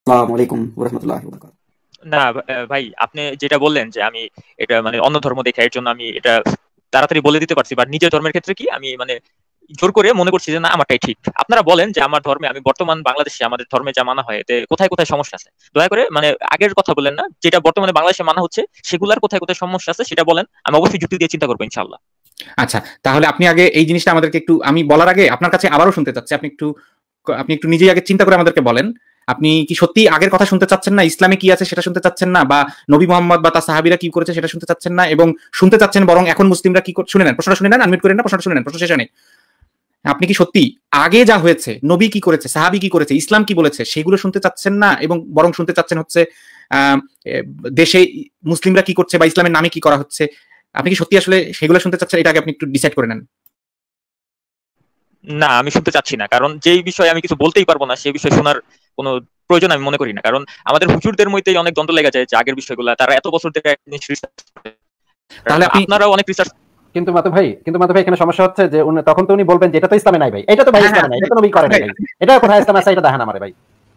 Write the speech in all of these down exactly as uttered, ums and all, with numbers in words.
আসসালামু আলাইকুম ওয়া রাহমাতুল্লাহি ওয়া বারাকাতুহু। না আহ, ভাই আপনি যেটা বললেন যে আমি এটা মানে অন্য ধর্ম দেখে এর জন্য আমি এটা তাড়াতাড়ি বলে দিতে পারছি, বাট নিজের ধর্মের ক্ষেত্রে কি আমি মানে জোর করে মনে করছি যে না আমারটাই ঠিক। আপনারা বলেন যে আমার ধর্মে, আমি বর্তমান বাংলাদেশে আমাদের ধর্মে যা মানা হয় এতে কোথায় কোথায় সমস্যা আছে, দয়া করে মানে আগের কথা বলেন না, যেটা বর্তমানে বাংলাদেশে মানা হচ্ছে সেগুলার কোথায় কোথায় সমস্যা আছে সেটা বলেন, আমি অবশ্যই যুক্তি দিয়ে চিন্তা করবো ইনশাল্লাহ। আচ্ছা, তাহলে আপনি আগে এই জিনিসটা আমাদেরকে একটু, আমি বলার আগে আপনার কাছে আবারও শুনতে চাচ্ছি, আপনি একটু আপনি একটু নিজেই আগে চিন্তা করে আমাদেরকে বলেন, আপনি কি সত্যি আগের কথা শুনতে চাচ্ছেন না, ইসলামে কি আছে সেটা শুনতে চাচ্ছেন না, বা নবী মোহাম্মদ বা তার সাহাবীরা কি করেছে সেটা শুনতে চাচ্ছেন না, এবং শুনতে চাচ্ছেন বরং এখন মুসলিমরা কি শুনে নেন, প্রশ্নটা শুনে নেন, আনমিউট করেন না, প্রশ্নটা শুনে নেন, প্রশ্ন শেষ হয়নি। আপনি কি সত্যি আগে যা হয়েছে, নবী কি করেছে, সাহাবী কি করেছে, ইসলাম কি বলেছে, সেগুলো শুনতে চাচ্ছেন না, এবং বরং শুনতে চাচ্ছেন হচ্ছে আহ দেশে মুসলিমরা কি করছে বা ইসলামের নামে কি করা হচ্ছে, আপনি কি সত্যি আসলে সেগুলো শুনতে চাচ্ছেন? এটা আগে আপনি একটু ডিসাইড করে নেন। না আমি শুনতে চাচ্ছি না, কারণ যেই বিষয়ে আমি কিছু বলতেই পারবো না সেই বিষয়ে শোনার কোনো প্রয়োজন আমি মনে করি না। কারণ আমাদের হুজুরদের মধ্যেই অনেক দ্বন্দ্ব লেগে যায় যে আগের বিষয়গুলো তারা এত বছর ধরে একটা জিনিস research করে। তাহলে আপনি আপনারাও অনেক রিসার্চ। কিন্তু মাতু ভাই কিন্তু মাতু ভাই এখানে সমস্যা হচ্ছে যে উনি- তখন তো উনি বলবেন যে এটা তো ইসলামে নাই ভাই, এটা তো ভাই হ্যাঁ, ইসলামে নাই, এটা তো নবী করে নাই ভাই, এটা কোথায় ইসলাম আছে এটা দেখান আমারে ভাই।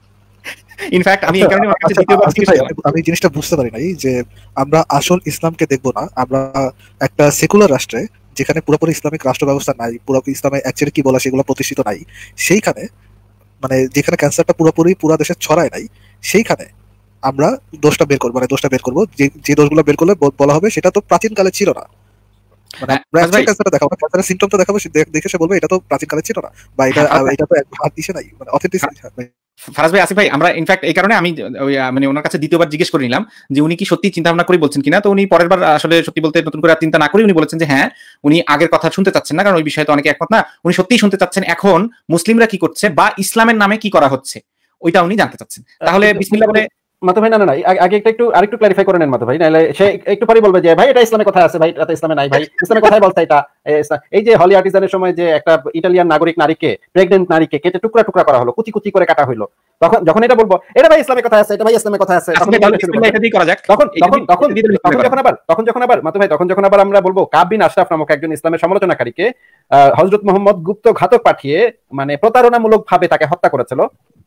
ইনফ্যাক্ট আমি এই আচ্ছা কারণে ওর কাছে আচ্ছা দ্বিতীয়বার আসিফ জিজ্ঞেস ভাই, করলাম। আমি আমি জিনিসটা বুঝতে পারি নাই যে আমরা আসল ইসলামকে দেখবো না, আমরা একটা সেকুলার রাষ্ট্রে যেখানে পুরোপুরি ইসলামিক রাষ্ট্র ব্যবস্থা নাই, পুরোপুরি ইসলামে অ্যাকচুয়ালি কি বলা সেগুলো প্রতিষ্ঠিত নাই, সেইখানে মানে যেখানে ক্যান্সারটা পুরোপুরি পুরো দেশে ছড়ায় নাই, সেইখানে আমরা দোষটা বের করবো, মানে দোষটা বের করবো, যে যে দোষগুলো বের করলে ব- বলা হবে সেটা তো প্রাচীন কালে ছিল না। মানে হ্যাঁ, আমরা ফারাজ ভাই, অ্যাকচুয়াল ক্যান্সারটা দেখাবো না, ক্যান্সারের সিমটমটা দেখাবো, সে দেখ- দেখে সে বলবে এটা তো প্রাচীন কালে ছিল না, বা এটা হ্যাঁ, ফারাজ আহ, ভাই, এটা তো এক হাত দিছে নাই, মানে অথেন্টিসিটি। ফারাজ ভাই, আসিফ ভাই, আমরা ইনফ্যাক্ট এই কারণে আমি ওই, আহ, মানে ওনার কাছে দ্বিতীয়বার জিজ্ঞেস করে নিলাম যে উনি কি সত্যি চিন্তা ভাবনা করে বলছেন কিনা। তো উনি পরের বার আসলে সত্যি বলতে নতুন করে আর চিন্তা না করে উনি বলেছেন যে হ্যাঁ, উনি আগের কথা শুনতে চাচ্ছেন না, কারণ ওই বিষয়ে তো অনেকে একমত না, উনি সত্যিই শুনতে চাচ্ছেন এখন মুসলিমরা কি করছে বা ইসলামের নামে কি করা হচ্ছে, ওইটা উনি জানতে চাচ্ছেন। তাহলে কিন্তু- বিসমিল্লাহ বলে মাতু ভাই না না না আগে আগে একটা একটু আরেকটু ক্লারিফাই করে নেন মাতু ভাই, নাহলে সে একটু পরে বলবে যে ভাই এটা ইসলামে কোথায় আছে, ভাই এটা তো ইসলামে নাই ভাই, ইসলামে কোথায় বলছে এটা। এ, ইসলাম- এই যে হলি আর্টিজানের সময় যে একটা ইটালিয়ান নাগরিক নারীকে, প্রেগনেন্ট নারীকে কেটে টুকরা টুকরা করা হলো, কুচি কুচি করে কাটা হলো, তখন যখন এটা বলবো এটা ভাই ইসলামে কোথায় আছে, এটা ভাই ইসলামে কোথায় আছে, আসিফ তখন ভাই, তাহলে বলতে শুরু বিসমিল্লাহ করবে। এটা দিয়ে করা যাক। তখন এটা তখন দিয়ে- তখন এটা দিয়ে দিলে তখন বিসমিল্লাহ যখন করা যাক। আবার তখন যখন আবার মাতু ভাই তখন যখন আবার আমরা বলবো কাব বিন আশরাফ নামক একজন ইসলামের সমালোচনাকারীকে হযরত মুহাম্মদ গুপ্ত ঘাতক পাঠিয়ে মানে প্রতারণামূলক ভাবে তাকে হত্যা করেছিল,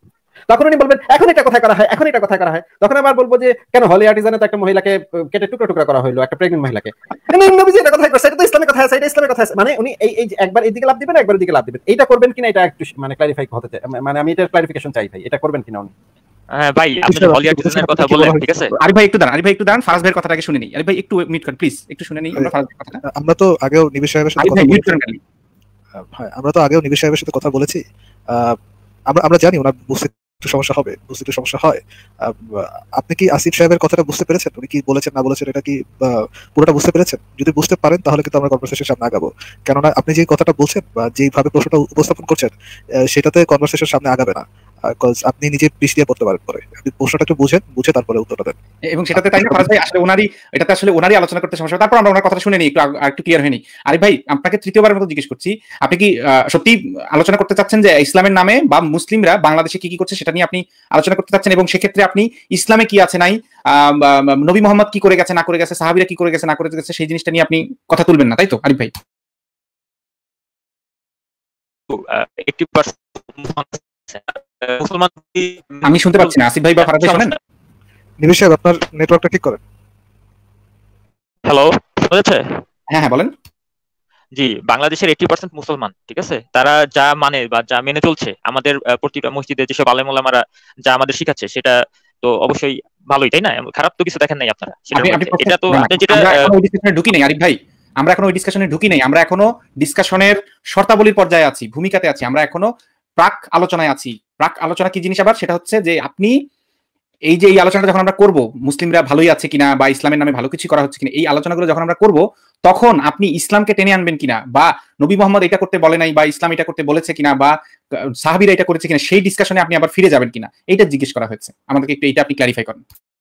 তখন উনি বলবেন এখন এটা কোথায় করা হয়, এখন এটা কোথায় করা হয়, তখন আবার বলবো যে কেন হলি আর্টিজানে তো একটা মহিলাকে আহ, কেটে টুকরো টুকরো করা হলো, একটা প্রেগনেন্ট মহিলাকে, কিন্তু নবীজি এটা কোথায় করছে, এটা তো ইসলামের কথা আছে, এটা ইসলামের কথা আছে, মানে উনি এই এই যে একবার এইদিকে লাভ দিবেন একবার ওইদিকে লাভ দিবেন, এইটা করবেন কিনা এটা একটু মানে ক্লারিফাই হতে চাই, মানে আমি এটা ক্লারিফিকেশন চাই ভাই, এটা করবেন কিনা উনি। হ্যাঁ ভাই, আপনি যে হলি আর্টিজানের কথা বললেন ঠিক আছে। আরিফ ভাই একটু দাঁড়ান, আরিফ ভাই একটু দাঁড়ান, ফারাজ ভাইয়ের কথাটাকে শুনে নিই। আরিফ ভাই একটু মিউট করেন প্লিজ, একটু শুনে নিই আমরা ফারাজ ভাইয়ের কথাটা। আমরা তো আগেও নিবিড় সাহেবের সাথে আরিফ কথা ভাই মিউট বলেছি। করেন খালি। হ্যাঁ, আমরা তো আগেও নিবিড় সাহেবের সাথে কথা বলেছি। আহ, আমরা আমরা জানি ওনার বুঝতে একটু সমস্যা হবে, বুঝতে একটু সমস্যা হয়। আহ, আপনি কি আসিফ সাহেবের কথাটা বুঝতে পেরেছেন, উনি কি বলেছেন না বলেছেন, এটা কি আহ, পুরোটা বুঝতে পেরেছেন? যদি বুঝতে পারেন তাহলে কিন্তু আমরা কনভারসেশন সামনে আগাবো, কেননা আপনি যে কথাটা বলছেন বা যেভাবে প্রশ্নটা উপস্থাপন করছেন আহ, সেটাতে কনভারসেশন সামনে আগাবে না, কজ আপনি নিজে পিছ দিয়ে পড়তে পারেন পরে। আপনি প্রশ্নটা একটু বুঝেন, বুঝে তারপরে উত্তরটা দেন। এবং সেটাতে তাই না ফারাজ ভাই, আসলে ওনারই এটাতে আসলে ওনারই আলোচনা করতে সমস্যা। তারপর আমরা ওনার কথা শুনে নিই, একটু আগ- একটু ক্লিয়ার হয়নি। আরিফ ভাই, আপনাকে তৃতীয়বারের মতো জিজ্ঞেস করছি, আপনি কি আহ, সত্যি আলোচনা করতে চাচ্ছেন যে ইসলামের নামে বা মুসলিমরা বাংলাদেশে কি কি করছে সেটা নিয়ে আপনি আলোচনা করতে চাচ্ছেন, এবং সেক্ষেত্রে আপনি ইসলামে কি আছে নাই, আহ, বা নবী মোহাম্মদ কি করে গেছে না করে গেছে, সাহাবীরা কি করে গেছে না করে গেছে, সেই জিনিসটা নিয়ে আপনি কথা তুলবেন না, তাই তো আরিফ ভাই? এইটটি পার্সেন্ট মুসলমান আমি শুনতে পাচ্ছি না, আসিফ ভাই বা ফারাজ ভাই শোনেন? নিবিড় সাহেব আপনার নেটওয়ার্কটা ঠিক করেন। হ্যালো, শোনা যাচ্ছে? হ্যাঁ হ্যাঁ বলেন। জি, বাংলাদেশের এইটটি পার্সেন্ট মুসলমান ঠিক আছে, তারা যা মানে বা যা মেনে চলছে, আমাদের আহ, প্রতিটা মসজিদে যেসব আলেম ওলামারা যা আমাদের শিখাচ্ছে সেটা তো অবশ্যই ভালোই, তাই না? খারাপ তো কিছু দেখেন নাই আপনারা সেটার আপনি আপনি মধ্যে। এটা তো না, না, আপনি যেটা আমরা আহ, এখনো ওই ডিসকাশনে ঢুকি নাই আরিফ ভাই, আমরা এখনো ওই ডিসকাশনে ঢুকি নাই, আমরা এখনো ডিসকাশনের শর্তাবলীর পর্যায়ে আছি, ভূমিকাতে আছি, আমরা এখনো প্রাক আলোচনায় আছি। প্রাক আলোচনা কি জিনিস আবার, সেটা হচ্ছে যে আপনি এই যে এই আলোচনাটা যখন আমরা করব, মুসলিমরা ভালোই আছে কিনা বা ইসলামের নামে ভালো কিছু করা হচ্ছে কিনা, এই আলোচনাগুলো যখন আমরা করব, তখন আপনি ইসলামকে টেনে আনবেন কিনা, বা নবী মোহাম্মদ এটা করতে বলে নাই বা ইসলাম এটা করতে বলেছে কিনা, বা আহ, সাহাবীরা এটা করেছে কিনা, সেই ডিসকাশনে আপনি আবার ফিরে যাবেন কিনা, এইটা জিজ্ঞেস করা হয়েছে আমাদেরকে, একটু এইটা আপনি ক্লারিফাই করেন।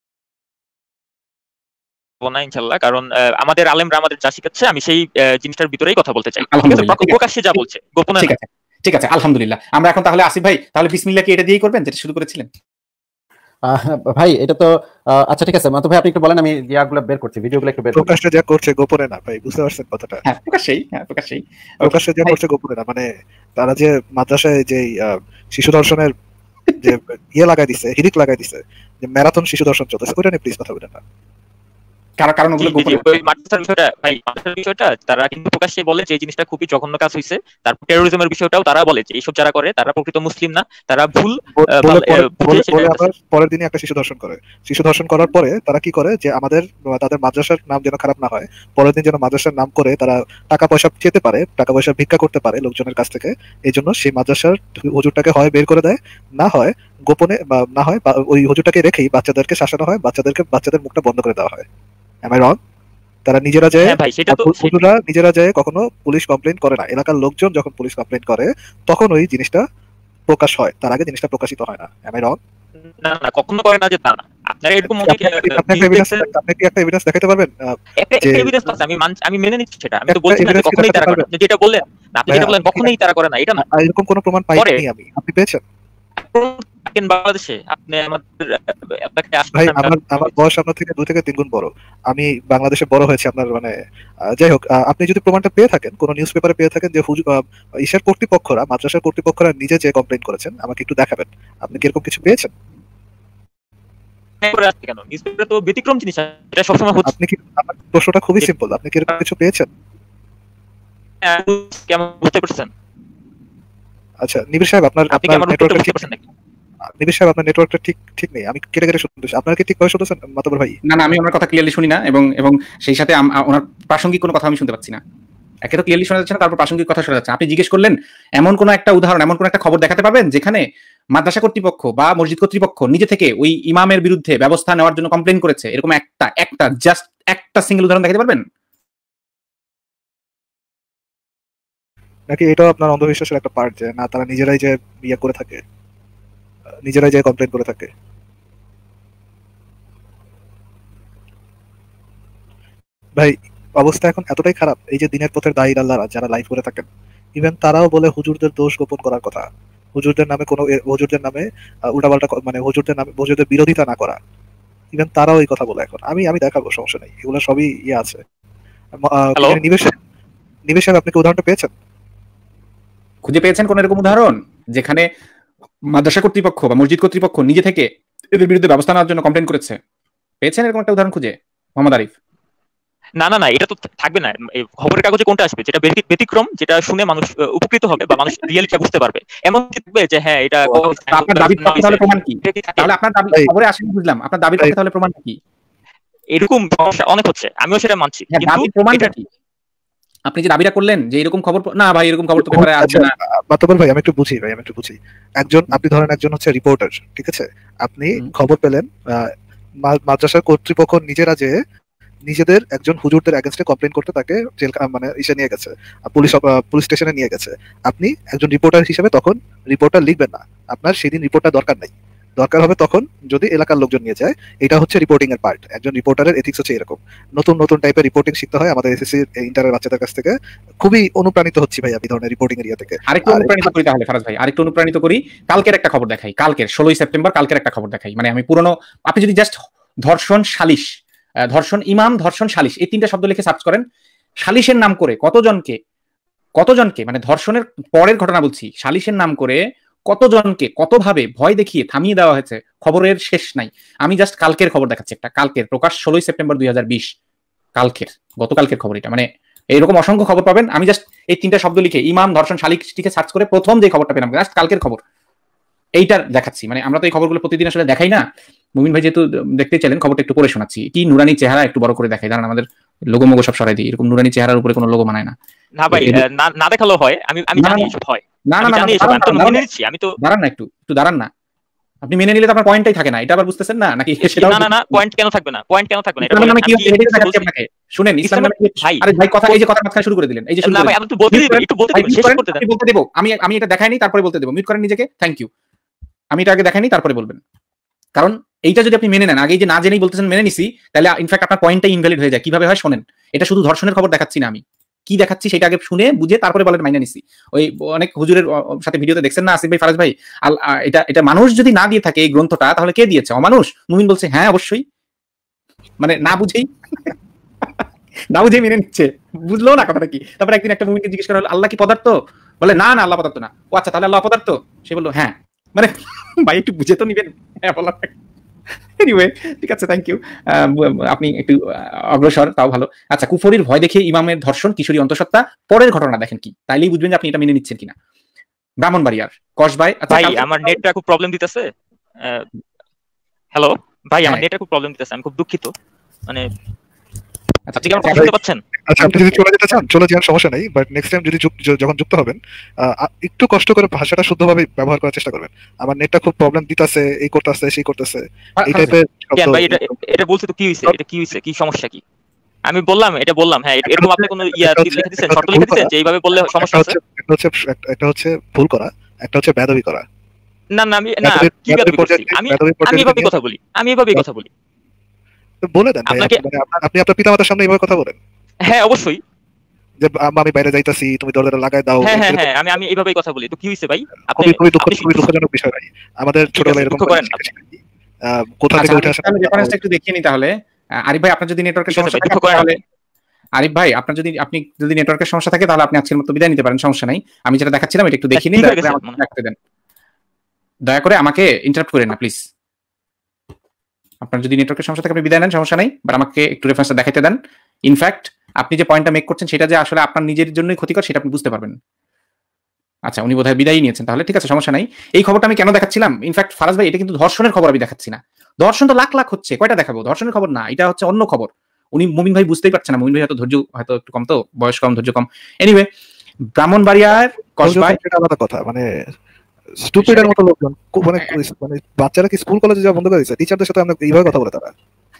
বলবো না ইনশাল্লাহ, কারণ আহ, আমাদের আলেমরা আমাদের যা শিখাচ্ছে আমি সেই আহ, জিনিসটার ভিতরেই কথা বলতে চাই ঠিক আছে, আলহামদুলিল্লাহ, ঠিক আছে, প্রকাশ্যে যা বলছে গোপনে ঠিক না। আছে, ঠিক আছে, আলহামদুলিল্লাহ। আমরা এখন তাহলে আসিফ ভাই, তাহলে বিসমিল্লাহ কি এটা দিয়েই করবেন যেটা শুরু করেছিলেন? আহ, ভাই এটা তো আহ, আচ্ছা ঠিক আছে মাতু ভাই, আপনি একটু বলেন, আমি ইয়াগুলো বের করছি, ভিডিওগুলো একটু বের করছি। প্রকাশ্যে যা করছে গোপনে না ভাই, বুঝতে পারছেন কথাটা? হ্যাঁ প্রকাশ্যেই, হ্যাঁ প্রকাশ্যেই। Okay, প্রকাশ্যে যা ভাই, করছে গোপনে না, মানে তারা যে মাদ্রাসায় যে আহ, শিশু দর্শনের যে ইয়ে লাগাই দিছে, হিরিক লাগাই দিছে যে ম্যারাথন শিশু দর্শন চলতেছে, ওইটা নিয়ে প্লিজ কথা বলেন না। কারণ কারণ ওগুলো গোপন। ওই মাদ্রাসার বিষয়টা ভাই, মাদ্রাসার বিষয়টা তারা কিন্তু প্রকাশ্যে বলে যে এই জিনিসটা খুবই জঘন্য কাজ হইছে। তারপর টেরোরিজমের বিষয়টাও তারা বলে যে এইসব যারা করে তারা প্রকৃত মুসলিম না, তারা ভুল পরের দিনই একটা শিশু ধর্ষণ করে। শিশু ধর্ষণ করার পরে তারা কি করে যে আমাদের তাদের মাদ্রাসার নাম যেন খারাপ না হয়, পরের দিন যেন মাদ্রাসার নাম করে তারা টাকা পয়সা চেতে পারে, টাকা পয়সা ভিক্ষা করতে পারে লোকজনের কাছ থেকে। এই জন্য সেই মাদ্রাসার হুজুরটাকে হয় বের করে দেয়, না হয় গোপনে বা না হয় ওই হুজুরটাকে রেখেই বাচ্চাদেরকে শাসানো হয়, বাচ্চাদেরকে বাচ্চাদের মুখটা বন্ধ করে দেওয়া হয়। Am I wrong? তারা নিজেরা যায়, হুজুররা নিজেরা যায় কখনো পুলিশ কমপ্লেইন করে না, এলাকার লোকজন যখন পুলিশ কমপ্লেইন করে তখন ওই জিনিসটা প্রকাশ হয়, তার আগে জিনিসটা প্রকাশিত হয় না। Am I wrong? না না, কখনো করে না যে তা না। আপনারা এরকম মনে কি আপনি কি একটা এভিডেন্স দেখাতে পারবেন? একটা এভিডেন্স আছে, আমি আমি মেনে নিচ্ছি সেটা। আমি তো বলছি না যে কখনোই তারা করে না, যেটা বললেন আপনি যেটা বললেন কখনোই তারা করে না, এটা না। এরকম কোনো প্রমাণ পাইনি আমি। আপনি পেয়েছেন? বাংলাদেশে আপনি আমাদের ভাই, আমার আমার বয়স আপনার থেকে দুই থেকে তিন গুণ বড়, আমি বাংলাদেশে বড় হয়েছি আপনার মানে যাই হোক, আপনি যদি প্রমাণটা পেয়ে থাকেন, কোন নিউজ পেপারে পেয়ে থাকেন যে ঈশার কর্তৃপক্ষরা, মাদ্রাসার কর্তৃপক্ষরা নিজে যে কমপ্লেইন করেছেন, আমাকে একটু দেখাবেন। আপনি কি এরকম কিছু পেয়েছেন? কেন নিউজ পেপারে তো ব্যতিক্রম জিনিস, এটা সবসময় হচ্ছে। আপনি কি, আমার প্রশ্নটা খুবই সিম্পল, আপনি কি এরকম কিছু পেয়েছেন? কেমন বুঝতে পারছেন? আচ্ছা নিবিড় সাহেব, আপনার আপনার নেটওয়ার্কটা ঠিক আছে নাকি? নিবিড় সাহেব, আপনার নেটওয়ার্কটা ঠিক ঠিক নেই, আমি কেটে কেটে শুনতেছি। আপনারা কি ঠিকভাবে শুনতেছেন মাতবর ভাই? না না, আমি ওনার কথা ক্লিয়ারলি শুনি না, এবং এবং সেই সাথে ওনার প্রাসঙ্গিক কোনো কথা আমি শুনতে পাচ্ছি না। একে তো ক্লিয়ারলি শোনা যাচ্ছে না, তারপর প্রাসঙ্গিক কথা শোনা যাচ্ছে। আপনি জিজ্ঞেস করলেন এমন কোন একটা উদাহরণ, এমন কোন একটা খবর দেখাতে পারবেন যেখানে মাদ্রাসা কর্তৃপক্ষ বা মসজিদ কর্তৃপক্ষ নিজে থেকে ওই ইমামের বিরুদ্ধে ব্যবস্থা নেওয়ার জন্য কমপ্লেইন করেছে, এরকম একটা একটা জাস্ট একটা সিঙ্গেল উদাহরণ দেখাতে পারবেন? নাকি এটাও আপনার অন্ধবিশ্বাসের একটা পার্ট যে না তারা নিজেরাই যে ইয়ে করে থাকে, নিজেরাই যে কমপ্লেইন করে থাকে? ভাই অবস্থা এখন এতটাই খারাপ, এই যে দিনের পথের দায়ী আল্লাহরা যারা লাইভ করে থাকেন, ইভেন তারাও বলে হুজুরদের দোষ গোপন করার কথা, হুজুরদের নামে কোনো হুজুরদের নামে উল্টাপাল্টা মানে হুজুরদের নামে হুজুরদের বিরোধিতা না করা, ইভেন তারাও এই কথা বলে এখন। আমি আমি দেখাবো, সমস্যা নেই, এগুলো সবই ইয়ে আছে। নিবেশ নিবেশ সাহেব, আপনি কি উদাহরণটা পেয়েছেন? খুঁজে পেয়েছেন কোন এরকম উদাহরণ যেখানে মাদ্রাসা কর্তৃপক্ষ বা মসজিদ কর্তৃপক্ষ নিজে থেকে এদের বিরুদ্ধে ব্যবস্থা নেওয়ার জন্য কমপ্লেইন করেছে? পেয়েছেন এরকম একটা উদাহরণ খুঁজে মোহাম্মদ আরিফ? না না না, এটা তো থাকবে না। খবরের কাগজে কোনটা আসবে যেটা ব্যতিক্রম, যেটা শুনে মানুষ উপকৃত হবে বা মানুষ রিয়েলিটি বুঝতে পারবে, এমন থাকবে যে হ্যাঁ এটা। আপনার দাবির পক্ষে তাহলে প্রমাণ কি? তাহলে আপনার দাবি খবরে আসেনি বুঝলাম, আপনার দাবির পক্ষে তাহলে প্রমাণ কি? এরকম সমস্যা অনেক হচ্ছে, আমিও সেটা মানছি, কিন্তু প্রমাণটা কি? আপনি যে দাবিটা করলেন যে এরকম খবর, না ভাই এরকম খবর তো পেপারে আসবে না। মাতবর ভাই আমি একটু বুঝি, ভাই আমি একটু বুঝি। একজন, আপনি ধরেন একজন হচ্ছে রিপোর্টার, ঠিক আছে? আপনি খবর পেলেন, মাদ্রাসার কর্তৃপক্ষ নিজেরা যে নিজেদের একজন হুজুরদের এগেইনস্টে কমপ্লেইন করতে তাকে জেল মানে ইসে নিয়ে গেছে, পুলিশ পুলিশ স্টেশনে নিয়ে গেছে। আপনি একজন রিপোর্টার হিসেবে তখন রিপোর্টার লিখবেন না, আপনার সেদিন রিপোর্টটা দরকার নাই, দরকার হবে তখন যদি এলাকার লোকজন নিয়ে যায়। এটা হচ্ছে রিপোর্টিং এর পার্ট। একজন রিপোর্টারের এথিক্স হচ্ছে এরকম, নতুন নতুন টাইপের রিপোর্টিং শিখতে হয় আমাদের এসএসসি ইন্টারের বাচ্চাদের কাছ থেকে। খুবই অনুপ্রাণিত হচ্ছি ভাই এই ধরনের রিপোর্টিং এরিয়া থেকে। আরেকটু অনুপ্রাণিত করি তাহলে ফারাজ ভাই, আরেকটু অনুপ্রাণিত করি। কালকের একটা খবর দেখাই, কালকের ষোলোই সেপ্টেম্বর কালকের একটা খবর দেখাই, মানে আমি পুরনো, আপনি যদি জাস্ট ধর্ষণ সালিশ, ধর্ষণ ইমাম, ধর্ষণ সালিশ, এই তিনটা শব্দ লিখে সার্চ করেন, সালিশের নাম করে কতজনকে কতজনকে মানে ধর্ষণের পরের ঘটনা বলছি, সালিশের নাম করে কতজনকে কতভাবে ভয় দেখিয়ে থামিয়ে দেওয়া হয়েছে, খবরের শেষ নাই। আমি জাস্ট কালকের খবর দেখাচ্ছি, একটা কালকের প্রকাশ ষোলোই সেপ্টেম্বর দুই হাজার বিশ, কালকের গতকালকের খবর এটা, মানে এইরকম অসংখ্য খবর পাবেন। আমি জাস্ট এই তিনটা শব্দ লিখে ইমাম, ধর্ষণ, সালিশটিকে সার্চ করে প্রথম যে খবরটা পেলাম জাস্ট কালকের খবর, এইটার দেখাচ্ছি। মানে আমরা তো এই খবরগুলো প্রতিদিন আসলে দেখাই না, মুমিন ভাই যেহেতু দেখতে চাইলেন খবরটা একটু পড়ে শোনাচ্ছি। কি নুরানি চেহারা একটু বড় করে দেখাই, জানেন আমাদের লোগো মোগো সব সরাই দিই, এরকম নুরানি চেহারার উপরে কোনো লোগো বানায় না। না ভাই, না দেখালেও হয়, আমি আমি জানি এসব হয়। না না না, আমি তো দাঁড়ান না, একটু একটু দাঁড়ান না, আপনি মেনে নিলে তো আপনার পয়েন্টটাই থাকে না, এটা আবার বুঝতেছেন না নাকি? সেটা না না, পয়েন্ট কেন থাকবে না, পয়েন্ট কেন থাকবে না, এটা আমি কি দেখাচ্ছি আপনাকে শুনেন। ইসলাম নামে ভাই, আরে ভাই কথা, এই যে কথা মাঝখানে শুরু করে দিলেন, এই যে না ভাই আমি তো বলতে দেব, একটু বলতে দেব, শেষ করতে দেন। আমি বলতে দেব, আমি আমি এটা দেখাইনি তারপরে বলতে দেব, মিউট করেন নিজেকে, থ্যাংক ইউ। আমি এটা আগে দেখাইনি তারপরে বলবেন, কারণ এইটা যদি আপনি মেনে নেন, আগে যে না জেনেই বলতেছেন মেনে নিছি, তাহলে ইনফ্যাক্ট আপনার পয়েন্টটাই ইনভ্যালিড হয়ে যায়। কিভাবে হয় শোনেন, এটা শুধু ধর্ষণের খবর দেখাচ্ছি না, আমি কি দেখাচ্ছি সেটা আগে শুনে বুঝে তারপরে বলেন মাইনে নিছি। ওই অনেক হুজুরের সাথে ভিডিওতে দেখছেন না আসিফ ভাই, ফারাজ ভাই, এটা এটা মানুষ যদি না দিয়ে থাকে এই গ্রন্থটা, তাহলে কে দিয়েছে? অমানুষ। মুমিন বলছে হ্যাঁ অবশ্যই, মানে না বুঝেই না বুঝেই মেনে নিচ্ছে, বুঝলো না কথাটা কি। তারপরে একদিন একটা মুমিনকে জিজ্ঞেস করা হলো আল্লাহ কি পদার্থ? বলে না না আল্লাহ পদার্থ না। ও আচ্ছা তাহলে আল্লাহ অপদার্থ? সে বললো হ্যাঁ। মানে ভাই একটু বুঝে তো নিবেন। হ্যাঁ বলা এনিওয়ে ঠিক আছে, থ্যাংক ইউ, আপনি একটু অগ্রসর, তাও ভালো। আচ্ছা, কুফরির ভয় দেখে ইমামের ধর্ষণ, কিশোরী অন্তঃসত্ত্বা, পরের ঘটনা দেখেন কি, তাইলেই বুঝবেন যে আপনি এটা মেনে নিচ্ছেন কিনা। ব্রাহ্মণবাড়িয়ার কসবাই। ভাই আমার নেটটা খুব প্রবলেম দিতেছে। হ্যালো ভাই, আমার নেটটা খুব প্রবলেম দিতেছে, আমি খুব দুঃখিত। মানে আচ্ছা ঠিক আছে, কথা শুনতে পাচ্ছেন? আচ্ছা, আপনি যদি চলে যেতে চান চলে যান, সমস্যা নেই, বাট নেক্সট টাইম যদি যখন যুক্ত হবেন একটু কষ্ট করে ভাষাটা শুদ্ধভাবে ব্যবহার করার চেষ্টা করবেন। আমার নেটটা খুব প্রবলেম দিতেছে, এই করতেছে সেই করতেছে এই টাইপের। কেন ভাই, এটা এটা বলতে তো কি হইছে, এটা কি হইছে, কি সমস্যা কি? আমি বললাম, এটা বললাম, হ্যাঁ এরকম আপনি কোন ইয়া লিখে দিবেন, শর্ত লিখে দিবেন যে এইভাবে বললে সমস্যা আছে? একটা হচ্ছে একটা হচ্ছে ভুল করা, একটা হচ্ছে বেয়াদবি করা। না না আমি না কি বেয়াদবি করছি? আমি আমি এভাবেই কথা বলি, আমি এভাবেই কথা বলি। বলে দেন ভাই, আপনি আপনার পিতামাতার সামনে এইভাবে কথা বলেন। হ্যাঁ অবশ্যই, যে আমি বাইরে যাইতাছি, তুমি দরজাটা লাগাই দাও। হ্যাঁ হ্যাঁ হ্যাঁ আমি আমি এইভাবেই কথা বলি। তো কি হইছে ভাই? আপনি খুবই দুঃখ খুবই দুঃখজনক বিষয় ভাই, আমাদের ছোটবেলায় এরকম কোথা থেকে উঠে আসে। আমি রেফারেন্সটা একটু দেখিয়ে নি তাহলে। আরিফ ভাই আপনার যদি নেটওয়ার্কের সমস্যা থাকে তাহলে আরিফ ভাই আপনার যদি আপনি যদি নেটওয়ার্কের সমস্যা থাকে তাহলে আপনি আজকের মতো বিদায় নিতে পারেন, সমস্যা নাই। আমি যেটা দেখাচ্ছিলাম এটা একটু দেখিয়ে নিন, রাখতে দেন, দয়া করে আমাকে ইন্টারাপ্ট করেন না প্লিজ। আপনার যদি নেটওয়ার্কের সমস্যা থাকে আপনি বিদায় নেন, সমস্যা নাই, বাট আমাকে একটু রেফারেন্সটা দেখাইতে দেন। ইনফ্যাক্ট আপনি যে পয়েন্টটা মেক করছেন সেটা যে আসলে আপনার নিজের জন্যই ক্ষতিকর সেটা আপনি বুঝতে পারবেন। আচ্ছা, উনি বোধহয় বিদায় নিয়েছেন, তাহলে ঠিক আছে, সমস্যা নাই। এই খবরটা আমি কেন দেখাচ্ছিলাম, ইনফ্যাক্ট ফারাজ ভাই এটা কিন্তু ধর্ষণের খবর আমি দেখাচ্ছি না। ধর্ষণ তো লাখ লাখ হচ্ছে, কয়টা দেখাবো? ধর্ষণের খবর না, এটা হচ্ছে অন্য খবর। উনি মুমিন ভাই বুঝতেই পারছেন না, মুমিন ভাই হয়তো ধৈর্য হয়তো একটু কম, তো বয়স কম, ধৈর্য কম। এনিওয়ে, ব্রাহ্মণবাড়িয়ার কসবাই আলাদা কথা, মানে স্টুপিডের মতো লোকজন, মানে মানে বাচ্চারা কি স্কুল কলেজে যাওয়া বন্ধ করে দিয়েছে? টিচারদের সাথে আমরা এইভাবে কথা বলে তারা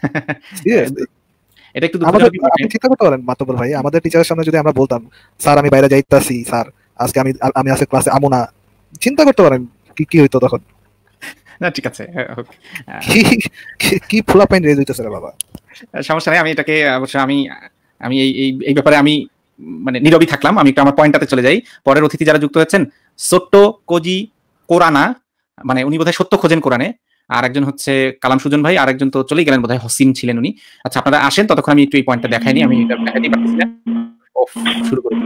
এটা একটু আপনি চিন্তা করতে পারেন মাতবর ভাই, আমাদের টিচারের সামনে যদি আমরা বলতাম স্যার আমি বাইরে যাইতাছি, স্যার আজকে আমি আমি আজকে ক্লাসে আমু না, চিন্তা করতে পারেন কি কি হইতো তখন। না ঠিক আছে, কি ফুলা পাইন রেজ হইতেছে রে বাবা। সমস্যা নেই, আমি এটাকে অবশ্য আমি আমি এই এই ব্যাপারে আমি মানে নীরবই থাকলাম। আমি একটু আমার পয়েন্টটাতে চলে যাই। পরের অতিথি যারা যুক্ত হয়েছেন, ছোট্ট কোজি কোরআনা, মানে উনি বোধহয় সত্য খোঁজেন কোরআনে, আর একজন হচ্ছে কালাম সুজন ভাই, আর একজন তো চলেই গেলেন বোধহয়, হসিন ছিলেন উনি। আচ্ছা আপনারা আসেন, ততক্ষণ আমি একটু এই পয়েন্টটা দেখাইনি, আমি এটা দেখাতেই পারতেছি না। শুরু করি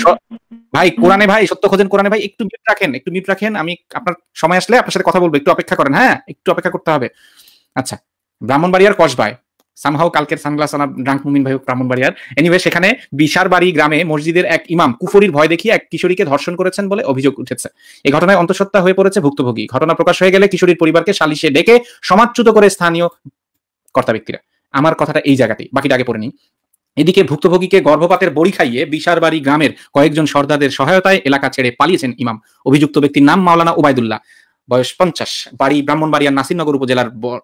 ভাই, কোরআনে ভাই, সত্য খোঁজেন কোরআনে ভাই, একটু মিউট রাখেন, একটু মিউট রাখেন, আমি আপনার সময় আসলে আপনার সাথে কথা বলবো, একটু অপেক্ষা করেন, হ্যাঁ একটু অপেক্ষা করতে হবে। আচ্ছা, ব্রাহ্মণবাড়িয়ার কসবাই, সামহাও কালকের সানগ্লাস আনা ড্রাঙ্ক মুমিন ভাই ব্রাহ্মণবাড়িয়ার। এনিওয়ে, সেখানে বিশারবাড়ি গ্রামে মসজিদের এক ইমাম কুফরির ভয় দেখিয়ে এক কিশোরীকে ধর্ষণ করেছেন বলে অভিযোগ উঠেছে। এই ঘটনায় অন্তঃসত্ত্বা হয়ে পড়েছে ভুক্তভোগী। ঘটনা প্রকাশ হয়ে গেলে কিশোরীর পরিবারকে সালিশে ডেকে সমাজচ্যুত করে স্থানীয় কর্তা ব্যক্তিরা। আমার কথাটা এই জায়গাতেই, বাকিটা আগে পড়ে নিই। এদিকে ভুক্তভোগীকে গর্ভপাতের বড়ি খাইয়ে বিশারবাড়ি গ্রামের কয়েকজন সর্দারদের সহায়তায় এলাকা ছেড়ে পালিয়েছেন ইমাম। অভিযুক্ত ব্যক্তির নাম মাওলানা ওবায়দুল্লাহ, বয়স পঞ্চাশ, বাড়ি ব্রাহ্মণবাড়িয়ার নাসিরনগর উপজেলার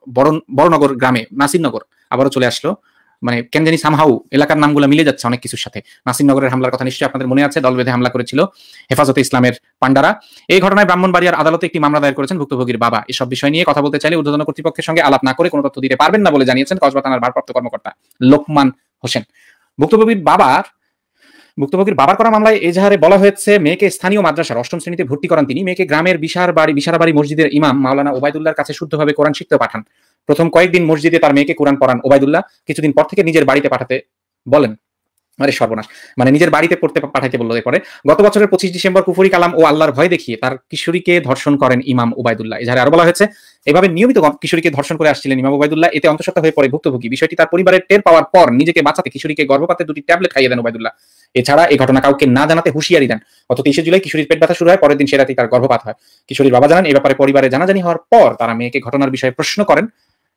বড়নগর গ্রামে। নাসিরনগর আবারও চলে আসলো, মানে কেন জানি সামহাউ এলাকার নামগুলো মিলে যাচ্ছে অনেক কিছুর সাথে। নাসিরনগরের হামলার কথা নিশ্চয়ই আপনাদের মনে আছে, দল বেঁধে হামলা করেছিল হেফাজতে ইসলামের পান্ডারা। এই ঘটনায় ব্রাহ্মণবাড়িয়ার আদালতে একটি মামলা দায়ের করেছেন ভুক্তভোগীর বাবা। এসব বিষয় নিয়ে কথা বলতে চাইলে ঊর্ধ্বতন কর্তৃপক্ষের সঙ্গে আলাপ না করে কোনো তথ্য দিতে পারবেন না বলে জানিয়েছেন কসবা থানার ভারপ্রাপ্ত কর্মকর্তা লোকমান হোসেন। ভুক্তভোগীর বাবার ভুক্তভোগীর বাবার করা মামলায় এজাহারে বলা হয়েছে, মেয়েকে স্থানীয় মাদ্রাসার অষ্টম শ্রেণীতে ভর্তি করান তিনি। মেয়েকে গ্রামের বিশারবাড়ি বিশারাবাড়ি মসজিদের ইমাম মাওলানা ওবায়দুল্লাহর কাছে শুদ্ধভাবে কোরআন শিখতে পাঠান। প্রথম কয়েকদিন মসজিদে তার মেয়েকে কোরআন পড়ান ওবায়দুল্লাহ। কিছুদিন পর থেকে নিজের বাড়িতে পাঠাতে বলেন। আরে সর্বনাশ, মানে নিজের বাড়িতে পড়তে পাঠাইতে বললো। এরপরে গত বছরের পঁচিশ ডিসেম্বর কুফরি কালাম ও আল্লাহর ভয় দেখিয়ে তার কিশোরীকে ধর্ষণ করেন ইমাম ওবায়দুল্লাহ। এজাহারে আরো বলা হয়েছে, এভাবে নিয়মিত কিশোরীকে ধর্ষণ করে আসছিলেন ইমাম ওবায়দুল্লাহ। এতে অন্তঃসত্ত্বা হয়ে পড়ে ভুক্তভোগী। বিষয়টি তার পরিবারের টের পাওয়ার পর নিজেকে বাঁচাতে কিশোরীকে গর্ভপাতে দুটি ট্যাবলেট খাইয়ে দেন ওবায়দুল্লাহ। এছাড়া এই ঘটনা কাউকে না জানাতে হুঁশিয়ারি দেন। গত তেইশে জুলাই কিশোরীর পেট ব্যথা শুরু হয়, পরের দিন সে রাতেই তার গর্ভপাত হয়। কিশোরীর বাবা জানান, এই ব্যাপারে পরিবারে জানাজানি হওয়ার পর তারা মেয়েকে ঘটনার বিষয়ে প্রশ্ন করেন।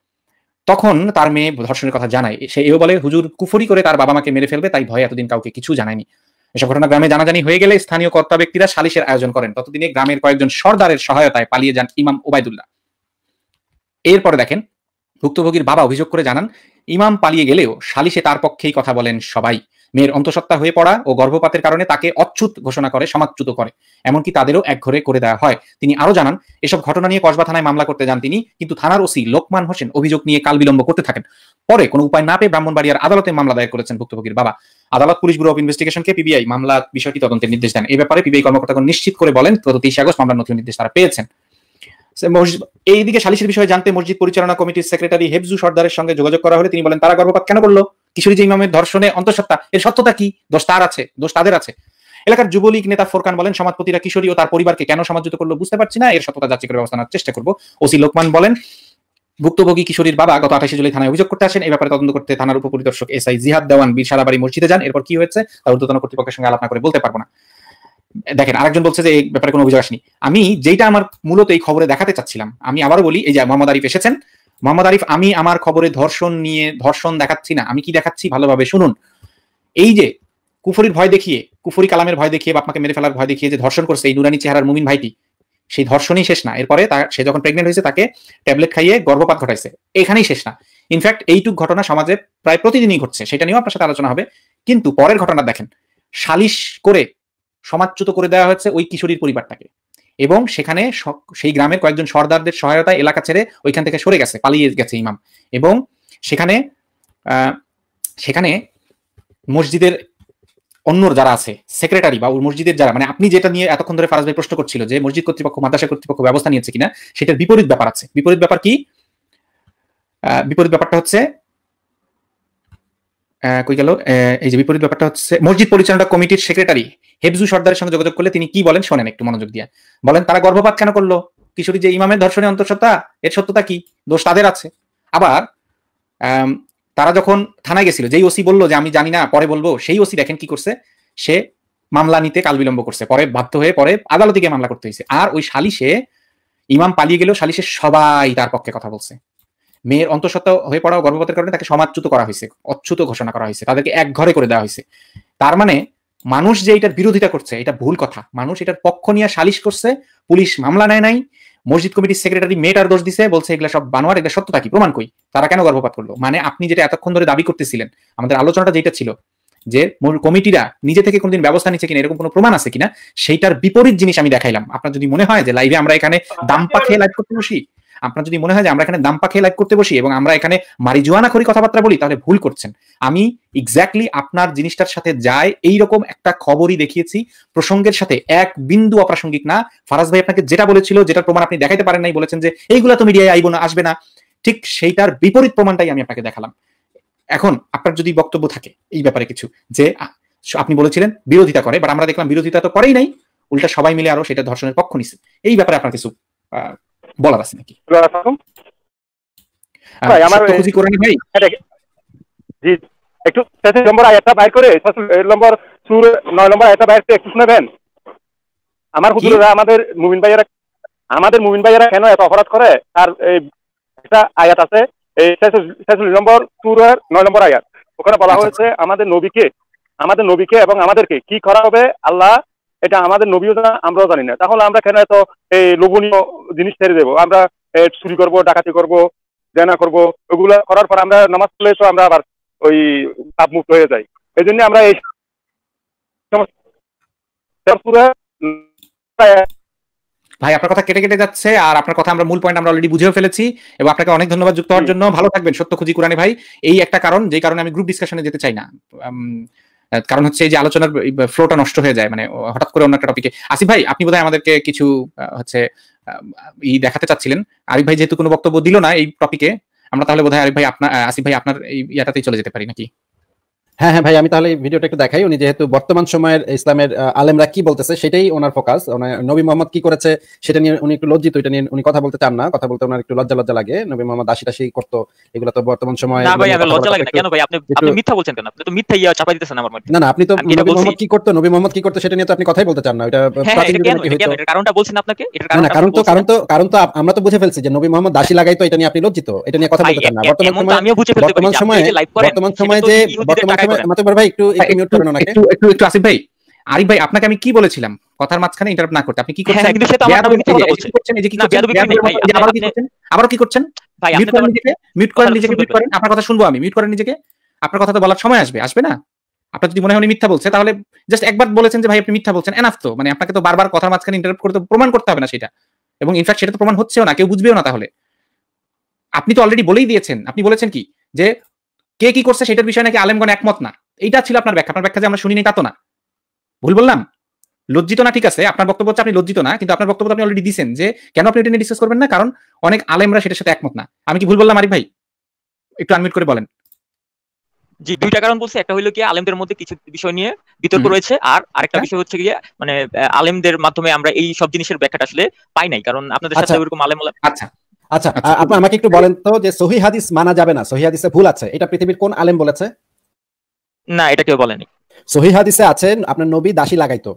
তখন তার মেয়ে ধর্ষণের কথা জানায়। সে এও বলে, হুজুর কুফরি করে তার বাবা মাকে মেরে ফেলবে, তাই ভয়ে এতদিন কাউকে কিছু জানায়নি। এসব ঘটনা গ্রামে জানাজানি হয়ে গেলে স্থানীয় কর্তা ব্যক্তিরা সালিশের আয়োজন করেন। ততদিনে গ্রামের কয়েকজন সর্দারের সহায়তায় পালিয়ে যান ইমাম ওবায়দুল্লাহ। এরপরে দেখেন, ভুক্তভোগীর বাবা অভিযোগ করে জানান, ইমাম পালিয়ে গেলেও সালিশে তার পক্ষেই কথা বলেন সবাই। মেয়ের অন্তঃসত্ত্বা হয়ে পড়া ও গর্ভপাতের কারণে তাকে অচ্যুত ঘোষণা করে, সমাজচ্যুত করে, এমনকি তাদেরও এক ঘরে করে দেওয়া হয়। তিনি আরো জানান, এসব ঘটনা নিয়ে কসবা থানায় মামলা করতে যান তিনি, কিন্তু থানার ওসি লোকমান হোসেন অভিযোগ নিয়ে কাল বিলম্ব করতে থাকেন। পরে কোনো উপায় না পেয়ে ব্রাহ্মণবাড়িয়ার আদালতে মামলা দায়ের করেছেন ভুক্তভোগীর বাবা। আদালত পুলিশ ব্যুরো অফ ইনভেস্টিগেশনকে পিবিআই মামলা বিষয়টি তদন্তের নির্দেশ দেন। এই ব্যাপারে পিবিআই কর্মকর্তাগণ নিশ্চিত করে বলেন, গত তেইশে আগস্ট মামলার নথি নির্দেশ তারা পেয়েছেন। এইদিকে সালিশের বিষয়ে জানতে মসজিদ পরিচালনা কমিটির সেক্রেটারি হেফজু সর্দারের সঙ্গে যোগাযোগ করা হলে তিনি বলেন, তারা গর্ভপাত কেন করলো? কিশোরী যে ইমামের ধর্ষণে অন্তঃসত্ত্বা, এর সত্যতা কি? দোষ তার আছে, দোষ তাদের আছে। এলাকার যুবলীগ নেতা ফোরকান বলেন, সমাজপতিরা কিশোরী ও তার পরিবারকে কেন সমাজচ্যুত করলো বুঝতে পারছি না, এর সত্যতা যাচাই করে ব্যবস্থা নেওয়ার চেষ্টা করবো। ওসি লোকমান বলেন, ভুক্তভোগী কিশোরীর বাবা গত আঠাশে জুলাই থানায় অভিযোগ করতে আসেন। এই ব্যাপারে তদন্ত করতে থানার উপপরিদর্শক এস আই জিহাদ দেওয়ান বীর সারাবাড়ি মসজিদে যান। এরপর কি হয়েছে তা ঊর্ধ্বতন কর্তৃপক্ষের সঙ্গে আলোচনা করে বলতে পারবো না। দেখেন, আরেকজন বলছে যে এই ব্যাপারে কোনো অভিযোগ আসেনি। আমি যেটা আমার মূলত এই খবরে দেখাতে চাচ্ছিলাম, আমি আবারও বলি, এই যে মোহাম্মদ আরিফ এসেছেন, মোহাম্মদ আরিফ, আমি আমার খবরে ধর্ষণ নিয়ে ধর্ষণ দেখাচ্ছি না। আমি কি দেখাচ্ছি ভালোভাবে শুনুন। এই যে কুফরির ভয় দেখিয়ে, কুফরি কালামের ভয় দেখিয়ে, বাপমাকে মেরে ফেলার ভয় দেখিয়ে যে ধর্ষণ করছে এই নুরানি চেহারার মুমিন ভাইটি, সেই ধর্ষণই শেষ না। এরপরে সে যখন প্রেগনেন্ট হয়েছে তাকে ট্যাবলেট খাইয়ে গর্ভপাত ঘটাইছে, এখানেই শেষ না। ইনফ্যাক্ট এইটুক ঘটনা সমাজে প্রায় প্রতিদিনই ঘটছে, সেটা নিয়েও আপনার সাথে আলোচনা হবে। কিন্তু পরের ঘটনা দেখেন, সালিশ করে সমাজচ্যুত করে দেওয়া হয়েছে ওই কিশোরীর পরিবারটাকে, এবং সেখানে সেই গ্রামের কয়েকজন সর্দারদের সহায়তায় এলাকা ছেড়ে ওইখান থেকে সরে গেছে, পালিয়ে গেছে ইমাম। এবং সেখানে আহ সেখানে মসজিদের অন্য যারা আছে, সেক্রেটারি বা মসজিদের যারা, মানে আপনি যেটা নিয়ে এতক্ষণ ধরে ফারাজ ভাই প্রশ্ন করছিল যে মসজিদ কর্তৃপক্ষ, মাদ্রাসা কর্তৃপক্ষ ব্যবস্থা নিয়েছে কিনা, সেটার বিপরীত ব্যাপার আছে। বিপরীত ব্যাপার কি? বিপরীত ব্যাপারটা হচ্ছে কই গেল, এই যে বিপরীত ব্যাপারটা হচ্ছে, মসজিদ পরিচালনা কমিটির সেক্রেটারি হেফজু সর্দারের সঙ্গে যোগাযোগ করলে তিনি কি বলেন শোনেন একটু মনোযোগ দিয়ে। বলেন, তারা গর্ভপাত কেন করলো? কিশোরী যে ইমামের ধর্ষণে অন্তঃসত্ত্বা, এর সত্যতা কি? দোষ তাদের আছে। আবার তারা যখন থানায় গেছিল, যেই ওসি বললো যে আমি জানি না পরে বলবো, সেই ওসি দেখেন কি করছে, সে মামলা নিতে কাল বিলম্ব করছে, পরে বাধ্য হয়ে পরে আদালতে গিয়ে মামলা করতে হয়েছে। আর ওই সালিশে ইমাম পালিয়ে গেলেও সালিশে সবাই তার পক্ষে কথা বলছে। মেয়ের অন্তঃসত্ত্বা হয়ে পড়া গর্ভপাতের কারণে তাকে সমাজচ্যুত করা হয়েছে, অচ্যুত ঘোষণা করা হয়েছে, তাদেরকে এক ঘরে করে দেওয়া হয়েছে। তার মানে মানুষ যে এটার বিরোধিতা করছে এটা ভুল কথা। মানুষ এটার পক্ষ নিয়ে সালিশ করছে, পুলিশ মামলা নেয় নাই, মসজিদ কমিটির সেক্রেটারি মেয়েটার দোষ দিছে, বলছে এগুলা সব বানোয়ার, এগুলা সত্যতা কি, প্রমাণ কই, তারা কেন গর্ভপাত করলো। মানে আপনি যেটা এতক্ষণ ধরে দাবি করতেছিলেন, আমাদের আলোচনাটা যেটা ছিল যে কমিটিরা নিজে থেকে কোনদিন ব্যবস্থা নিচ্ছে কিনা, এরকম কোনো প্রমাণ আছে কিনা, সেইটার বিপরীত জিনিস আমি দেখাইলাম। আপনার যদি মনে হয় যে লাইভে আমরা এখানে দাম্পা খেয়ে লাইভ করতে বসি, আপনার যদি মনে হয় যে আমরা এখানে দাম্পা খেয়ে লাইভ করতে বসি এবং আমরা এখানে মারিজুয়ানা করি কথাবার্তা বলি, তাহলে ভুল করছেন। আমি এক্স্যাক্টলি আপনার জিনিসটার সাথে যায় এইরকম একটা খবরই দেখিয়েছি, প্রসঙ্গের সাথে এক বিন্দু অপ্রাসঙ্গিক না। ফারাজ ভাই আপনাকে যেটা বলেছিল, যেটার প্রমাণ আপনি দেখাইতে পারেন নাই, বলেছেন যে এইগুলা তো মিডিয়ায় আইব না, আসবে না, ঠিক সেইটার বিপরীত প্রমাণটাই আমি আপনাকে দেখালাম। এখন আপনার যদি বক্তব্য থাকে এই ব্যাপারে কিছু, যে আপনি বলেছিলেন বিরোধিতা করে, বাট আমরা দেখলাম বিরোধিতা তো করেই নাই, উল্টা সবাই মিলে আরো সেটা ধর্ষণের পক্ষ নিছে, এই ব্যাপারে আপনার কিছু বলার আছে নাকি? ভাই আমার খুশি করে নি ভাই, জি একটু শেষ নম্বর আয়াতটা বাইর করে নম্বর সুর নয় নম্বর আয়াতটা বাইর করে একটু শুনবেন। আমার হুজুররা, আমাদের মুমিন ভাইয়েরা, আমাদের মুমিন ভাইয়েরা কেন এত অপরাধ করে, আর এই একটা আয়াত আছে এই ছেচল্লিশ নম্বর সুরের নয় নম্বর আয়াত, ওখানে বলা হয়েছে আমাদের নবীকে, আমাদের নবীকে এবং আমাদেরকে কি করা হবে আল্লাহ, এটা আমাদের নবীও জানা, আমরাও জানি না। তাহলে আমরা কেন এত এই লোভনীয় জিনিস ছেড়ে দেবো? আমরা চুরি করবো, ডাকাতি করবো, জেনা করবো, ওগুলো করার পর আমরা নামাজ পড়লে তো আমরা আবার ওই পাপ মুক্ত হয়ে যাই। এই জন্য আমরা এই ভাই আপনার কথা কেটে কেটে যাচ্ছে, আর আপনার কথা আমরা মূল পয়েন্ট আমরা অলরেডি বুঝেও ফেলেছি, এবং আপনাকে অনেক ধন্যবাদ যুক্ত হওয়ার জন্য। ভালো থাকবেন সত্য খুঁজি কোরআনে ভাই। এই একটা কারণ, যে কারণে আমি গ্রুপ ডিসকাশনে যেতে চাই না, কারণ হচ্ছে এই যে আলোচনার ফ্লোটা নষ্ট হয়ে যায়, মানে হঠাৎ করে অন্য একটা টপিকে। আসিফ ভাই আপনি বোধহয় আমাদেরকে কিছু হচ্ছে ই দেখাতে চাচ্ছিলেন। আরিফ ভাই যেহেতু কোনো বক্তব্য দিল না এই টপিকে, আমরা তাহলে বোধহয় আরিফ ভাই আপনার, আসিফ ভাই আপনার এই ইয়াটাতেই চলে যেতে পারি নাকি? হ্যাঁ হ্যাঁ ভাই, আমি তাহলে ভিডিওটা একটু দেখাই। উনি যেহেতু বর্তমান সময়ের ইসলামের আলেমরা কি বলতেছে সেটাই ওনার ফোকাস, নবী মোহাম্মদ কি করেছে সেটা নিয়ে উনি একটু লজ্জিত, এটা নিয়ে উনি কথা বলতে চান না, কথা বলতে ওনার একটু লজ্জা লজ্জা লাগে। নবী মোহাম্মদ আশি টাশি করতো, এগুলো তো বর্তমান সময়ে না ভাই, আমার লজ্জা লাগে না। কেন ভাই আপনি আপনি মিথ্যা বলছেন কেন? আপনি তো মিথ্যা ইয়া চাপাই দিতেছেন আমার মধ্যে। না না, আপনি তো নবী মোহাম্মদ কি করতো, নবী মোহাম্মদ কি করতো সেটা নিয়ে তো আপনি কথাই বলতে চান না। এটা প্রাচীন যুগে কি হতো, এর কারণটা বলছেন আপনাকে, এটার কারণ কারণ তো কারণ তো কারণ তো আমরা তো বুঝে ফেলছি যে নবী মোহাম্মদ দাসী লাগাইতো, এটা নিয়ে আপনি লজ্জিত, এটা নিয়ে কথা বলতে চান না। বর্তমান সময়ে আমিও বুঝে ফেলতে পারি, বর্তমান সময়ে বর্তমান সময়ে যে বর্তমান সময়ে মাতবার ভাই একটু একটু মিউট করেন ওনাকে, একটু একটু একটু আসিফ ভাই। আরিফ ভাই আপনাকে আমি কি বলেছিলাম কথার মাঝখানে ইন্টারাপ্ট না করতে, আপনি কি করছেন? কিন্তু সেটা আমার মিথ্যা কথা বলছেন, এই যে কি করছেন, আবারো কি করছেন, আবারো কি করছেন? মিউট করেন নিজেকে, মিউট করেন নিজেকে, মিউট করেন, আপনার কথা শুনবো আমি, মিউট করেন নিজেকে। আপনার কথা তো বলার সময় আসবে, আসবে না? আপনার যদি মনে হয় উনি মিথ্যা বলছে, তাহলে জাস্ট একবার বলেছেন যে ভাই আপনি মিথ্যা বলছেন, এনাফ তো। মানে আপনাকে তো বারবার কথার মাঝখানে ইন্টারাপ্ট করতে প্রমাণ করতে হবে না সেটা, এবং ইনফ্যাক্ট সেটা তো প্রমাণ হচ্ছেও না, কেউ বুঝবেও না। তাহলে আপনি তো অলরেডি বলেই দিয়েছেন, আপনি বলেছেন কি যে কে কি করছে সেটার বিষয়ে নাকি আলেমগণ একমত না, এইটা ছিল আপনার ব্যাখ্যা। আপনার ব্যাখ্যা যে আমরা শুনিনি তা তো না, ভুল বললাম? লজ্জিত না, ঠিক আছে, আপনার বক্তব্য হচ্ছে আপনি লজ্জিত না, কিন্তু আপনার বক্তব্য আপনি অলরেডি দিয়েছেন যে কেন আপনি এটা নিয়ে ডিসকাস করবেন না, কারণ অনেক আলেমরা সেটার সাথে একমত না। আমি কি ভুল বললাম আরিফ ভাই? একটু আনমিউট করে বলেন। জি দুইটা কারণ বলছি, একটা হইলো কি আলেমদের মধ্যে কিছু বিষয় নিয়ে বিতর্ক হুম। রয়েছে, আর আরেকটা হ্যাঁ। বিষয় হচ্ছে গিয়ে মানে আহ, আলেমদের মাধ্যমে আমরা এই সব জিনিসের ব্যাখ্যাটা আসলে পাই নাই, কারণ আপনাদের সাথে আচ্ছা। ওইরকম আলেম আচ্ছা আচ্ছা আচ্ছা, আ- আপনি আমাকে একটু বলেন তো যে সহি হাদিস মানা যাবে না, সহি হাদিসে ভুল আছে, এটা পৃথিবীর কোন আলেম বলেছে? না এটা কেউ বলেনি। সহি হাদিসে আছেন আপনার নবী দাসী লাগাইতো,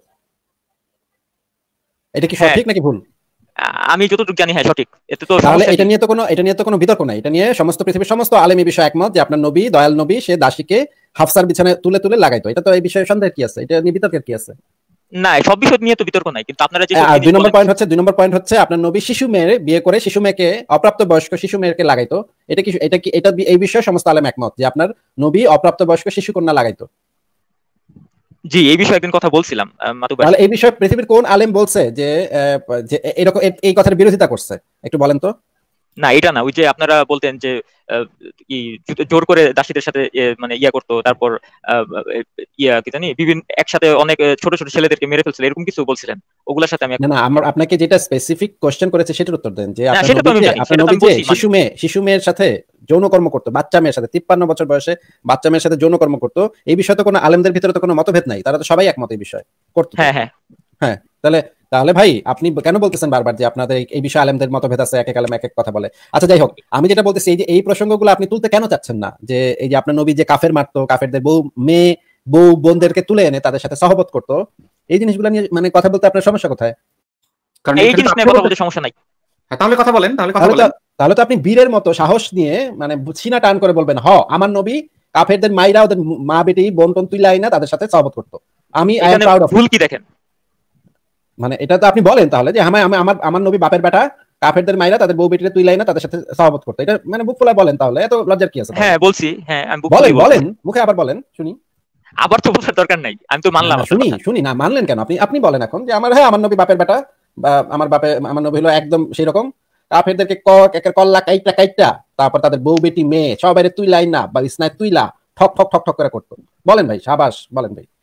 এটা কি হ্যাঁ। সঠিক নাকি ভুল? আ- আমি যতটুকু জানি হ্যাঁ সঠিক, এতে তো তাহলে সমস্যা এটা কি? নিয়ে তো কোনো এটা নিয়ে তো কোনো বিতর্ক নাই, এটা নিয়ে সমস্ত পৃথিবীর সমস্ত আলেম এই বিষয়ে একমত যে আপনার নবী দয়াল নবী সে দাসীকে হাফসার বিছানায় তুলে তুলে লাগাইতো, এটা তো এই বিষয়ে সন্দেহের কি আছে, এটা নিয়ে বিতর্কের কি আছে? না সব বিষয় নিয়ে তো বিতর্ক নাই, কিন্তু আপনারা যে আর দুই নম্বর পয়েন্ট হচ্ছে দুই নম্বর পয়েন্ট হচ্ছে আপনার নবী শিশু মেয়ে বিয়ে করে শিশু মেয়েকে অপ্রাপ্ত বয়স্ক শিশু মেয়েকে লাগাইতো, এটা কি এটা কি এটা এই বিষয়ে সমস্ত আলেম একমত যে আপনার নবী অপ্রাপ্ত বয়স্ক শিশু কন্যা লাগাইতো? জি এই বিষয়ে একদিন কথা বলছিলাম আহ, মাতুব ভাই। তাহলে এই বিষয়ে পৃথিবীর কোন আলেম বলছে যে আহ, যে এরকম এ- এই কথার বিরোধিতা করছে, একটু বলেন তো? না এটা না, ওই যে আপনারা বলতেন যে আহ, কি জোর করে দাসীদের সাথে এ, মানে ইয়া করতো, তারপর আহ, ইয়া কি জানি বিভিন্ন একসাথে অনেক আহ, ছোট ছোট ছেলেদেরকে মেরে ফেলছিল, এরকম কিছু বলছিলেন, ওগুলোর সাথে আমি না এখন- না আমার আপনাকে যেটা স্পেসিফিক কোশ্চেন করেছে সেটার উত্তর দেন যে না, আপনার সেটা তো নবী আমি যে জানি, আপনার সেটা তো নবী আমি যে বলছি, শিশু মেয়ে শিশু মেয়ের সাথে যৌনকর্ম করতো, বাচ্চা মেয়ের সাথে তিপ্পান্ন বছর বয়সে বাচ্চা মেয়ের সাথে যৌনকর্ম করতো, এই বিষয়ে তো কোনো আলেমদের ভিতরে তো কোনো মতভেদ নাই, তারা তো সবাই একমত এই বিষয়ে করতো। হ্যাঁ হ্যাঁ হ্যাঁ তাহলে তাহলে ভাই আপনি কেন বলতেছেন বারবার যে আপনাদের এই- এই বিষয়ে আলেমদের মতভেদ আছে, এক এক আলেম এক এক কথা বলে? আচ্ছা যাই হোক, আমি যেটা বলতেছি এই যে এই প্রসঙ্গগুলো আপনি তুলতে কেন চাচ্ছেন না, যে এই যে আপনার নবী যে কাফের মারতো, কাফেরদের বউ মেয়ে বউ বোনদেরকে তুলে এনে তাদের সাথে সহবত করতো, এই জিনিসগুলো নিয়ে মানে কথা বলতে আপনার সমস্যা কোথায়? কারণ এই এখানে জিনিস তো নিয়ে আপনি কথা বলতে- বলতে সমস্যা নাই। হ্যাঁ, তাহলে কথা বলেন তাহলে কথা তাহলে তো বলেন তাহলে তো আপনি বীরের মতো সাহস নিয়ে মানে সিনা টান করে বলবেন হ আমার নবী কাফেরদের মাইরা ওদের মা বেটি বোন টোন তুইলাই না তাদের সাথে সহবত করতো, আমি আই এম এখানে প্রাউড অফ। ভুল কি দেখেন? মানে এটা তো আপনি বলেন তাহলে যে আমার আমার আমার নবী বাপের বেটা কাফেরদের মাইরা তাদের বউ বেটিরে তুইলাই না তাদের সাথে সহবত করতো, এটা মানে বুক ফুলায় বলেন, তাহলে এত লজ্জার কি আছে? হ্যাঁ বলছি, হ্যাঁ আমি বুক বলেন খুলেই বলছি। বলেন মুখে আবার বলেন শুনি। আবার তো বলার দরকার নাই, আমি তো মানলাম না, না, আপনার শুনি কথা। শুনি না মানলেন কেন আপনি? আপনি বলেন এখন যে আমার হ্যাঁ আমার নবী বাপের বেটা, বা আমার বাপে আমার নবী হলো একদম সেই রকম কাফেরদেরকে কক একের কল্লা কাইটা কাইটা তারপর তাদের বউ বেটি মেয়ে সবাই তুই লাই না বা ইসনায় তুইলা ঠক ঠক ঠক ঠক করে করতো। বলেন ভাই সাবাস, বলেন ভাই।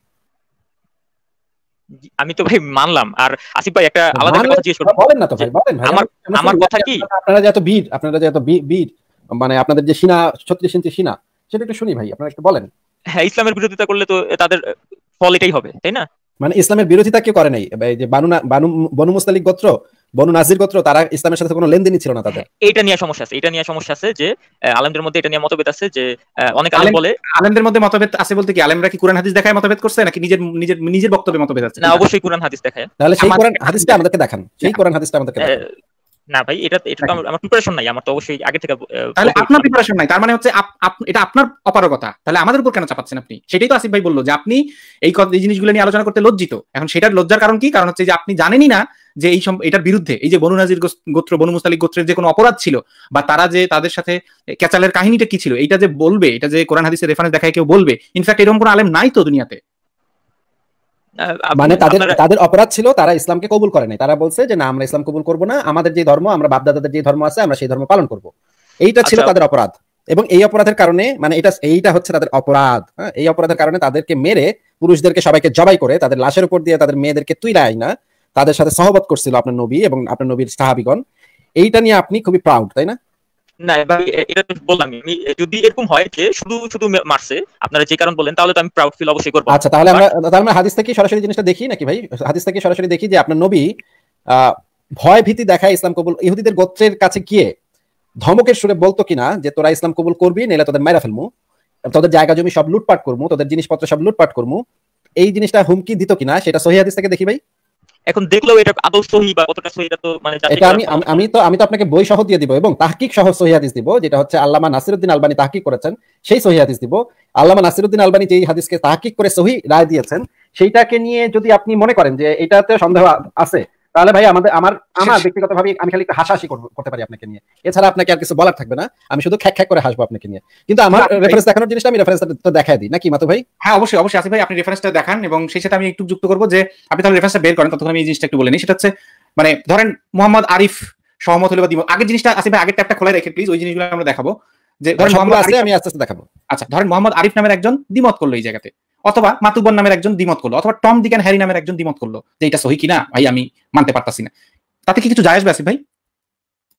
জি, আমি তো ভাই মানলাম। আর আসিফ ভাই একটা আলাদা একটা মানলেন- কথা জিজ্ঞেস করবো। বলেন না তো ভাই, বলেন ভাই। আমার- আমরা আমার শুনি, কথা কি? আপনারা যে এত বীর আপনারা যে এত বী- বীর মানে আপনাদের যে সিনা ছত্রিশ ইঞ্চি সিনা সেটা একটু শুনি ভাই, আপনারা একটু বলেন। হ্যাঁ ইসলামের বিরোধিতা করলে তো তাদের ফল এটাই হবে, তাই না? মানে ইসলামের বিরোধিতা কেউ করে নাই, এই যে বানু না- বানু বনু মুস্তালিক গোত্র বনু নাজির গোত্র তারা ইসলামের সাথে কোনো লেনদেনই ছিল না তাদের। এইটা নিয়ে সমস্যা আছে, এটা নিয়ে সমস্যা আছে যে আহ, আলেমদের মধ্যে এটা নিয়ে মতভেদ আছে যে আহ, অনেক আলেম আলেম- বলে আলেমদের মধ্যে মতভেদ আছে বলতে কি আলেমরা কি কোরআন হাদিস দেখায় মতভেদ করছে নাকি নিজের নিজের নিজের বক্তব্যে মতভেদ আছে? না, অবশ্যই কোরআন হাদিস দেখায়। তাহলে সেই আমার- কোরআন হাদিসটা আমাদেরকে দেখান, সেই কোরআন হাদিসটা আমাদেরকে দেখান। আহ, না ভাই এটা এটা তো আমার- আমার প্রিপারেশন নাই, আমার তো অবশ্যই আগে থেকে আহ, তাহলে বলতে আপনার হতো। প্রিপারেশন নাই, তার মানে হচ্ছে আপ- আপ- এটা আপনার অপারগতা, তাহলে আমাদের উপর কেন চাপাচ্ছেন আপনি? সেটাই তো আসিফ ভাই বললো যে আপনি এই কথা- এই জিনিসগুলো নিয়ে আলোচনা করতে লজ্জিত। এখন সেটার লজ্জার কারণ কি? কারণ হচ্ছে যে আপনি জানেনই না যে এই সম- এটার বিরুদ্ধে এই যে বনু নাজির গোস- গোত্র বনু মুস্তালিক গোত্রের যে কোনো অপরাধ ছিল বা তারা যে তাদের সাথে ক্যাচালের কাহিনীটা কি ছিল এইটা যে বলবে, এটা যে কোরআন হাদিসের রেফারেন্স দেখায় কেউ বলবে, ইনফ্যাক্ট এরকম কোনো আলেম নাই তো দুনিয়াতে। আহ, আপনি- মানে তাদের আপনারা- তাদের অপরাধ ছিল তারা ইসলামকে কবুল করে নাই, তারা বলছে যে না আমরা ইসলাম কবুল করব না, আমাদের যে ধর্ম আমরা বাপদাদাদের যে ধর্ম আছে আমরা সেই ধর্ম পালন করব, এইটা ছিল আচ্ছা। তাদের অপরাধ। এবং এই অপরাধের কারণে মানে এটা এইটা হচ্ছে তাদের অপরাধ, হ্যাঁ, এই অপরাধের কারণে তাদেরকে মেরে পুরুষদেরকে সবাইকে জবাই করে তাদের লাশের উপর দিয়ে তাদের মেয়েদেরকে তুইলাই না তাদের সাথে সহবত করছিল আপনার নবী এবং আপনার নবীর সাহাবীগণ, এইটা নিয়ে আপনি খুবই প্রাউড, তাই না? না ভাই এ- এটা তো বললাম আমি, যদি এরকম হয় যে শুধু শুধু মারছে আপনারা যে কারণ বলেন, তাহলে তো আমি প্রাউড ফিল অবশ্যই করবো। আচ্ছা তাহলে আমরা তাহলে আমরা হাদিস থেকে সরাসরি জিনিসটা দেখি নাকি ভাই? হাদিস থেকে সরাসরি দেখি যে আপনার নবী আহ ভয় ভীতি দেখায় ইসলাম কবুল ইহুদিদের গোত্রের কাছে গিয়ে ধমকের সুরে বলতো কিনা যে তোরা ইসলাম কবুল করবি নাহলে তোদের মাইরা ফেলমু, তোদের জায়গা জমি সব লুটপাট করমু, তোদের জিনিসপত্র সব লুটপাট করমু, এই জিনিসটা হুমকি দিত কিনা সেটা সহিহ হাদিস থেকে দেখি ভাই। এখন দেখলেও এটা আদৌ সহি বা কতটা সহি এটা তো মানে যাচাই এটা করার আমি কোনো- আমি- আমি তো আমি তো আপনাকে বই সহ দিয়ে দিব এবং তাহকিক সহ সহিহ হাদিস দিব, যেটা হচ্ছে আল্লামা নাসিরউদ্দিন আলবানী তাহকিক করেছেন সেই সহিহ হাদিস দিব। আল্লামা নাসিরউদ্দিন আলবানী যেই হাদিসকে তাহকিক করে সহি রায় দিয়েছেন সেইটাকে নিয়ে যদি আপনি মনে করেন যে এটাতে সন্দেহ আ- আছে তাহলে ভাই আমাদের আমার আমার ব্যক্তিগতভাবে আমি খালি একটু হাসাহাসি করব- করতে পারি আপনাকে নিয়ে, এছাড়া আপনাকে আর কিছু বলার থাকবে না, আমি শুধু খ্যাক খ্যাক করে হাসবো আপনাকে নিয়ে। কিন্তু আমার না, ভাই। রেফারেন্স দেখানোর জিনিসটা আমি রেফারেন্স তো দেখাই দিই নাকি মাতু ভাই? হ্যাঁ অবশ্যই অবশ্যই আসিফ ভাই আপনি রেফারেন্সটা দেখান এবং সেই সাথে আমি একটু যুক্ত করবো যে আপনি তাহলে রেফারেন্সটা বের করেন, ততক্ষণ আমি এই জিনিসটা একটু বলে নিই। সেটা হচ্ছে মানে ধরেন মোহাম্মদ আরিফ সহমত হলে বা দ্বিমত, আগের জিনিসটা আসিফ ভাই আগের ট্যাবটা খোলা রেখে প্লিজ ওই জিনিসগুলো আমরা দেখাবো। যে ধরেন সবগুলো মোহাম্মদ আছে আরিফ- আমি আস্তে আস্তে দেখাবো। আচ্ছা ধরেন মোহাম্মদ আরিফ নামের একজন দ্বিমত করলো এই জায়গাতে, অথবা মাতুবন নামের একজন দ্বিমত করলো, অথবা টম ডিক অ্যান্ড হ্যারি নামের একজন দ্বিমত করলো যে এটা সহি কিনা ভাই আমি মানতে পারতাছি না, তাতে কি কিছু যায় আসবে আসিফ ভাই?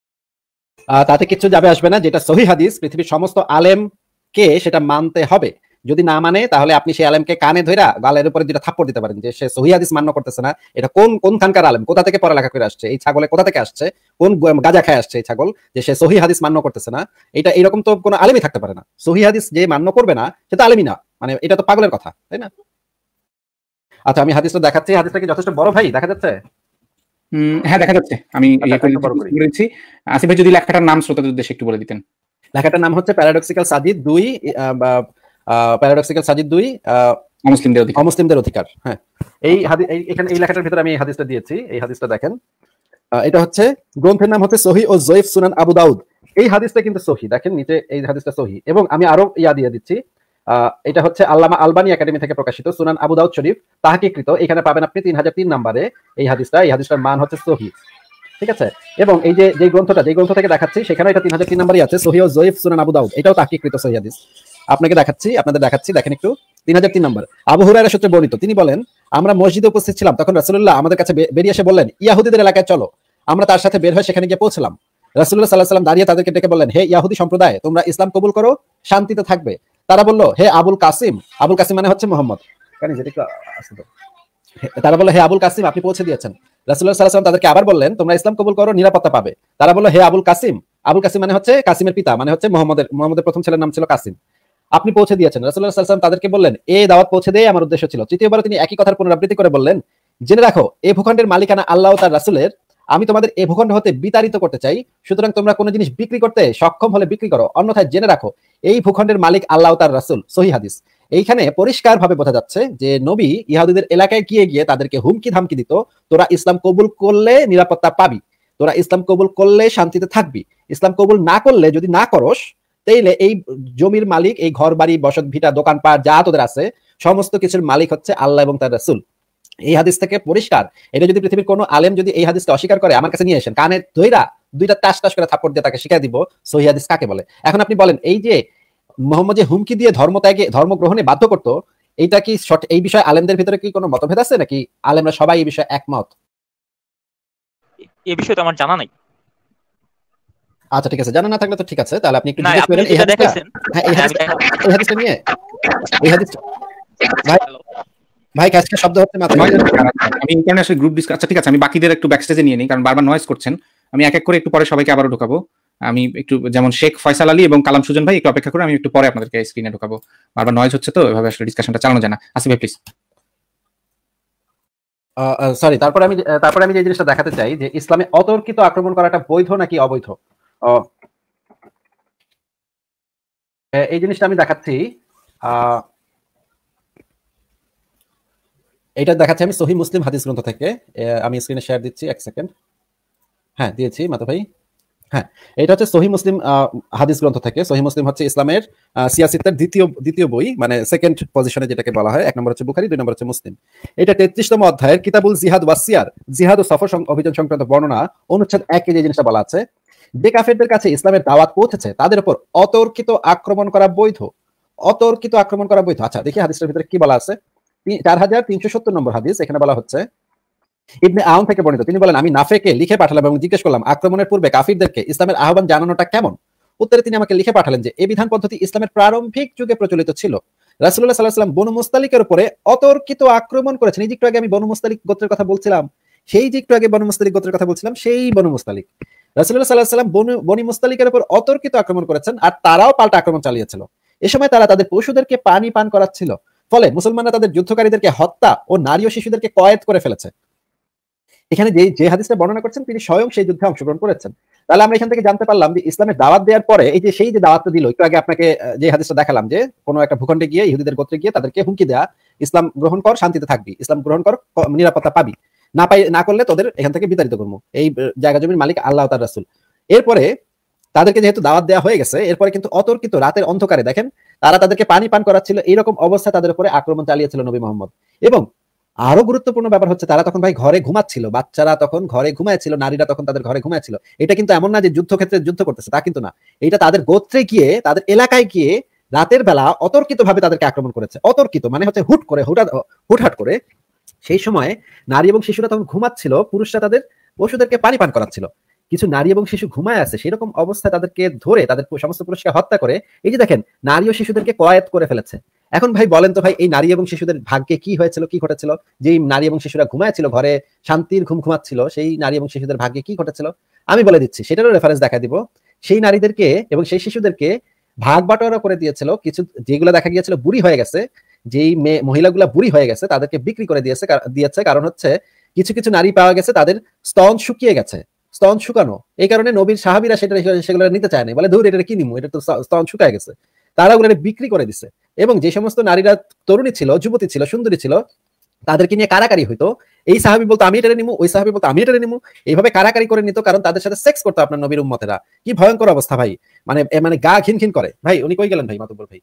আহ, তাতে কিছু যাবে আসবে না, যেটা সহি হাদিস পৃথিবীর সমস্ত আলেমকে সেটা মানতে হবে। যদি না মানে তাহলে আপনি সেই আলেমকে কানে ধইরা গালের উপরে দুটো থাপ্পড় দিতে পারেন যে সে সহিহ হাদিস মান্য করতেছে না। এটা কোন কোনখানকার আলেম, কোথা থেকে পড়ালেখা করে আসছে, এই ছাগলে কোথা থেকে আসছে, কোন গাঁজা খায় আসছে এই ছাগল, যে সে সহিহ হাদিস মান্য করতেছে না। এটা এরকম তো কোনো আলেমই থাকতে পারে না। সহিহ হাদিস যে মান্য করবে না সে তো আলেমই না, মানে এটা তো পাগলের কথা, তাই না? আচ্ছা, আমি হাদিসটা দেখাচ্ছি। হাদিসটা কি যথেষ্ট বড় ভাই, দেখা যাচ্ছে? হ্যাঁ দেখা যাচ্ছে, আমি বলেছি। আসিফ ভাই যদি লেখাটার নাম শ্রোতাদের উদ্দেশ্যে একটু বলে দিতেন। লেখাটার নাম হচ্ছে প্যারাডক্সিক্যাল সাজিদ দুই, প্যারাডক্সিক্যাল সাজিদ দুই অমুসলিমদের অধিকার। অমুসলিমদের অধিকার। হ্যাঁ, এই হাদিস এখানে এই লেখাটার ভিতরে আমি এই হাদিসটা দিয়েছি। এই হাদিসটা দেখেন, এটা হচ্ছে গ্রন্থের নাম হচ্ছে সহিহ ও জয়ীফ সুনান আবু দাউদ। এই হাদিসটা কিন্তু সহিহ, দেখেন নিচে এই হাদিসটা সহিহ। এবং আমি আরো ইয়া দিয়ে দিচ্ছি, এটা হচ্ছে আল্লামা আলবানী একাডেমি থেকে প্রকাশিত সুনান আবু দাউদ শরীফ তাহকিকৃত। এখানে পাবেন আপনি তিন হাজার তিন নম্বরে এই হাদিসটা। এই হাদিসটার মান হচ্ছে সহিহ, ঠিক আছে? এবং এই যে যে গ্রন্থটা যে গ্রন্থ থেকে দেখাচ্ছি সেখানে এটা তিন হাজার তিন নম্বরই আছে, সহিহ ও জয়ীফ সুনান আবু দাউদ। এটাও তাহকিকৃত সহিহ হাদিস। আপনাকে দেখাচ্ছি, আপনাদের দেখাচ্ছি, দেখেন একটু। তিন হাজার তিন নম্বর আবু হুরায়রা সূত্রে বর্ণিত, তিনি বলেন, আমরা মসজিদে উপস্থিত ছিলাম, তখন রাসূলুল্লাহ আমাদের কাছে বেরিয়ে এসে বললেন, ইয়াহুদীদের এলাকায় চলো। আমরা তার সাথে বের হয়ে সেখানে গিয়ে পৌঁছলাম। রাসূলুল্লাহ সাল্লাল্লাহু আলাইহি ওয়াসাল্লাম দাঁড়িয়ে তাদেরকে ডেকে বললেন, হে ইয়াহুদী সম্প্রদায়, তোমরা ইসলাম কবুল করো, শান্তিতে থাকবে। তারা বলল, হে আবুল কাসিম। আবুল কাসিম মানে হচ্ছে মোহাম্মদ। তারা বলল, হে আবুল কাসিম, আপনি পৌঁছে দিয়েছেন। রাসূলুল্লাহ সাল্লাল্লাহু আলাইহি ওয়াসাল্লাম তাদেরকে আবার বললেন, তোমরা ইসলাম কবুল করো, নিরাপত্তা পাবে। তারা বলল, হে আবুল কাসিম। আবুল কাসিম মানে হচ্ছে কাসিমের পিতা, মানে হচ্ছে মোহাম্মদের মোহাম্মদের প্রথম ছেলের নাম ছিল কাসিম। আপনি পৌঁছে দিয়েছেন। রাসূলুল্লাহ সাল্লাল্লাহু আলাইহি ওয়াসাল্লাম তাদেরকে বললেন, এই দাওয়াত পৌঁছে দেই আমার উদ্দেশ্য ছিল। তৃতীয়বার তিনি একই কথার পুনরাবৃত্তি করে বললেন, জেনে রাখো এই ভূখণ্ডের মালিকানা আল্লাহ ও তার রাসূলের। আমি তোমাদের এই ভূখণ্ড হতে বিতাড়িত করতে চাই, সুতরাং তোমরা কোনো জিনিস বিক্রি করতে সক্ষম হলে বিক্রি করো, অন্যথায় জেনে রাখো এই ভূখণ্ডের মালিক আল্লাহ ও তার রাসূল। সহিহ হাদিস। এইখানে পরিষ্কার ভাবে বোঝা যাচ্ছে যে নবী ইহুদীদের এলাকায় গিয়ে গিয়ে তাদেরকে হুমকি ধামকি দিত, তোরা ইসলাম কবুল করলে নিরাপত্তা পাবি, তোরা ইসলাম কবুল করলে শান্তিতে থাকবি, ইসলাম কবুল না করলে, যদি না করস, তাইলে এই জমির মালিক, এই ঘর বাড়ি বসত ভিটা দোকানপাট যা তোদের আছে সমস্ত কিছুর মালিক হচ্ছে আল্লাহ এবং তার রাসূল। এই হাদিস থেকে পরিষ্কার। এটা যদি পৃথিবীর কোনো আলেম যদি এই হাদিসকে অস্বীকার করে, আমার কাছে নিয়ে আসেন, কানে ধইরা দুইটা টাস টাস করে থাপ্পড় দিয়ে তাকে শিখিয়ে দিব সহিহ হাদিস কাকে বলে। এখন আপনি বলেন, এই যে মুহাম্মদ যে হুমকি দিয়ে ধর্ম ত্যাগে ধর্ম গ্রহণে বাধ্য করতো, এইটা কি এই বিষয়ে আলেমদের ভিতরে কি কোনো মতভেদ আছে, নাকি আলেমরা সবাই এই বিষয়ে একমত? এই বিষয়ে তো আমার জানা নাই। আচ্ছা ঠিক আছে, জানা না থাকলে তো ঠিক আছে, তাহলে আপনি একটু জিজ্ঞেস করেন এই হাদিসটা। হ্যাঁ, এই হাদিসটা এই হাদিসটা নিয়ে এই হাদিসটা ভাই ভাই কাজকে শব্দ হচ্ছে মাত্র। আমি ইন্টারন্যাশনাল গ্রুপ ডিসকাস। আচ্ছা ঠিক আছে, আমি বাকিদের একটু ব্যাকস্টেজে নিয়ে নিই, কারণ বারবার নয়েজ করছেন। আমি এক এক করে একটু পরে সবাইকে আবারও ঢোকাবো। আমি একটু, যেমন শেখ ফয়সাল আলী এবং কালাম সুজন ভাই একটু অপেক্ষা করে, আমি একটু পরে আপনাদেরকে স্ক্রিনে ঢোকাবো। বারবার নয়েজ হচ্ছে তো, এভাবে আসলে ডিসকাশনটা চালানো যায় না। আসিফ ভাই প্লিজ। সরি, তারপরে আমি তারপরে আমি যে জিনিসটা দেখাতে চাই যে ইসলামে অতর্কিত আক্রমণ করাটা বৈধ নাকি অবৈধ, এই জিনিসটা আমি দেখাচ্ছি। আহ এটা দেখাচ্ছি আমি সহিহ মুসলিম হাদিস গ্রন্থ থেকে। আমি স্ক্রিনে শেয়ার দিচ্ছি, এক সেকেন্ড। হ্যাঁ দিয়েছি মাতা ভাই। হ্যাঁ, এটা হচ্ছে সহিহ মুসলিম হাদিস গ্রন্থ থেকে। সহিহ মুসলিম হচ্ছে ইসলামের সিয়াসিতের দ্বিতীয় দ্বিতীয় বই, মানে সেকেন্ড পজিশনে যেটাকে বলা হয়। এক নম্বর হচ্ছে বুখারী, দুই নম্বর হচ্ছে মুসলিম। এটা তেত্রিশতম অধ্যায়ের কিতাবুল জিহাদ ওয়াসিয়ার, জিহাদ ও সফর অভিযান সংক্রান্ত বর্ণনা অনুচ্ছেদ একে যে জিনিসটা বলা আছে, যে কাফেরদের কাছে ইসলামের দাওয়াত পৌঁছেছে তাদের উপর অতর্কিত আক্রমণ করা বৈধ। অতর্কিত আক্রমণ করা বৈধ। আচ্ছা দেখি হাদিসটার ভিতরে কি বলা আছে। চার হাজার তিনশো সত্তর নম্বর হাদিস। এখানে বলা হচ্ছে, ইবনে আউন থেকে বর্ণিত, তিনি বলেন, আমি নাফেকে লিখে পাঠালাম এবং জিজ্ঞেস করলাম, আক্রমণের পূর্বে কাফিরদেরকে ইসলামের আহ্বান জানানোটা কেমন? উত্তরে তিনি আমাকে লিখে পাঠালেন যে এই বিধান পদ্ধতি ইসলামের প্রারম্ভিক যুগে প্রচলিত ছিল। রাসূলুল্লাহ সাল্লাল্লাহু আলাইহি ওয়াসাল্লাম বনু মুস্তালিকের উপরে অতর্কিত আক্রমণ করেছেন। এই যে একটু আগে আমি বনু মুস্তালিক গোত্রের কথা বলছিলাম, সেই যে একটু আগে বনু মুস্তালিক গোত্রের কথা বলছিলাম, সেই বনু মুস্তালিক। রাসূলুল্লাহ সাল্লাল্লাহু আলাইহি ওয়াসাল্লাম বনু বনি মুস্তালিকের উপর অতর্কিত আক্রমণ করেছেন, আর তারাও পাল্টা আক্রমণ চালিয়েছিল। এ সময় তারা তাদের পশুদেরকে পানি পান করাচ্ছিল, ফলে মুসলমানরা তাদের যুদ্ধকারীদেরকে হত্যা ও নারী ও শিশুদেরকে কয়েদ করে ফেলেছে। এখানে যে যে হাদিসটা বর্ণনা করছেন তিনি স্বয়ং সেই যুদ্ধে অংশগ্রহণ করেছেন। তাহলে আমরা এখান থেকে জানতে পারলাম যে ইসলামের দাওয়াত দেওয়ার পরে, এই যে সেই যে দাওয়াতটা দিল, একটু আগে আপনাকে যে হাদিসটা দেখালাম, যে কোনো একটা ভূখণ্ডে গিয়ে ইহুদিদের গোত্রে গিয়ে তাদেরকে হুমকি দেয়া, ইসলাম গ্রহণ কর শান্তিতে থাকবি, ইসলাম গ্রহণ কর নিরাপত্তা পাবি, না পাই না করলে তোদের এখান থেকে বিতাড়িত করবো, এই জায়গা জমির মালিক আল্লাহ তার রাসূল। এরপরে তাদেরকে যেহেতু দাওয়াত দেওয়া হয়ে গেছে, এরপরে কিন্তু অতর্কিত রাতের অন্ধকারে দেখেন তারা তাদেরকে পানি পান করাচ্ছিল, এইরকম অবস্থা তাদের উপরে আক্রমণ চালিয়েছিল নবী মুহাম্মদ। এবং আরো গুরুত্বপূর্ণ ব্যাপার হচ্ছে, তারা তখন ভাই ঘরে ঘুমাচ্ছিল, বাচ্চারা তখন ঘরে ঘুমাচ্ছিল, নারীরা তখন তাদের ঘরে ঘুমাচ্ছিল। এটা কিন্তু এমন না যে যুদ্ধক্ষেত্রে যুদ্ধ করতেছে, তা কিন্তু না। এটা তাদের গোত্রে গিয়ে, তাদের এলাকায় গিয়ে রাতের বেলা অতর্কিত ভাবে তাদেরকে আক্রমণ করেছে। অতর্কিত মানে হচ্ছে হুট করে, হুটহাট হুটহাট করে। সেই সময় নারী এবং শিশুরা তখন ঘুমাচ্ছিল, পুরুষরা তাদের পশুদেরকে পানি পান করাচ্ছিল। কিছু নারী এবং শিশু ঘুমায় আছে, সেরকম অবস্থায় তাদেরকে ধরে তাদের সমস্ত পুরুষকে হত্যা করে, এই যে দেখেন নারী ও শিশুদেরকে কয়েদ করে ফেলেছে। এখন ভাই বলেন তো ভাই, এই নারী এবং শিশুদের ভাগ্যে কি হয়েছিল, কি ঘটেছিল? যেই নারী এবং শিশুরা ঘুমাচ্ছিল, ঘরে শান্তির ঘুম ঘুমাচ্ছিল, সেই নারী এবং শিশুদের ভাগ্যে কি ঘটেছিল আমি বলে দিচ্ছি, সেটারও রেফারেন্স দেখা দিব। সেই নারীদেরকে এবং সেই শিশুদেরকে ভাগ বাটোয়ারা করে দিয়েছিল, কিছু যেগুলো দেখা গিয়েছিল বুড়ি হয়ে গেছে, যেই মেয়ে মহিলাগুলা বুড়ি হয়ে গেছে তাদেরকে বিক্রি করে দিয়েছে দিয়েছে কারণ হচ্ছে কিছু কিছু নারী পাওয়া গেছে তাদের স্তন শুকিয়ে গেছে, স্তন শুকানো, এই কারণে নবীর সাহাবীরা সেটা সেগুলো নিতে চায় না, বলে ধুর এটা কি নিমু, এটা তো স্তন শুকায় গেছে, তারা ওগুলো বিক্রি করে দিছে। এবং যে সমস্ত নারীরা তরুণী ছিল, যুবতী ছিল, সুন্দরী ছিল, তাদেরকে নিয়ে কারাকারি হইতো, এই সাহাবী বলতো আমি এটা নিমু, ওই সাহাবী বলতো আমি এটা নিমু, এইভাবে কারাকারি করে নিত, কারণ তাদের সাথে সেক্স করতো আপনার নবীর উম্মতেরা। কি ভয়ঙ্কর অবস্থা ভাই, মানে মানে গা ঘিন ঘিন করে। ভাই উনি কই গেলেন ভাই, মাতুব্বর ভাই?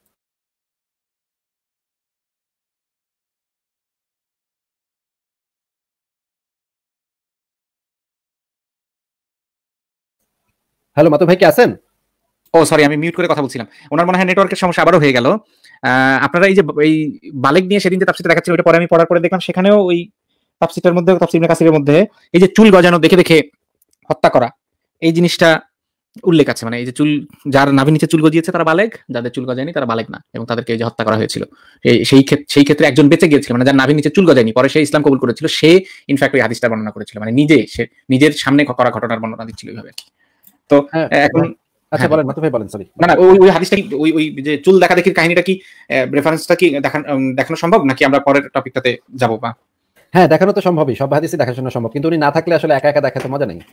হ্যালো মাতুব ভাই, কি আছেন? ও সরি, আমি মিউট করে কথা বলছিলাম। ওনার মনে হয় নেটওয়ার্কের সমস্যা আবারও হয়ে গেল। আপনারা এই যে এই বালেগ নিয়ে সেদিন যে তাফসীরটা দেখাচ্ছিল, ওটা পরে আমি পড়ার পরে দেখলাম সেখানেও ওই তাফসীরের মধ্যে, তাফসীর ইবনে কাসিরের মধ্যে এই যে চুল গজানো দেখে দেখে হত্যা করা, এই জিনিসটা উল্লেখ আছে। মানে এই যে চুল, যার নাভি নিচে চুল গজিয়েছে তারা বালেগ, যাদের চুল গজায়নি তারা বালেগ না, এবং তাদেরকে এই যে হত্যা করা হয়েছিল, সেই ক্ষেত্রে সেই ক্ষেত্রে একজন বেঁচে গিয়েছিল, মানে যার নাভি নিচে চুল গজায়নি, পরে সে ইসলাম কবুল করেছিল, সে ইনফ্যাক্ট ওই হাদিসটা বর্ণনা করেছিল, মানে নিজে সে নিজের সামনে করা ঘটনার বর্ণনা দিচ্ছিল এইভাবে। তো এখন আচ্ছা বলেন মাতুব ভাই, বলেন। সরি, না না, ওই ওই হাদিসটা কি, ওই ওই যে চুল দেখা দেখির কাহিনীটা কি, রেফারেন্সটা কি দেখানো সম্ভব, নাকি আমরা পরের টপিকটাতে যাব? বা হ্যাঁ, দেখানো তো সম্ভবই, সব হাদিসই দেখানো সম্ভব, কিন্তু উনি না থাকলে আসলে একা একা দেখাতে মজা নেই।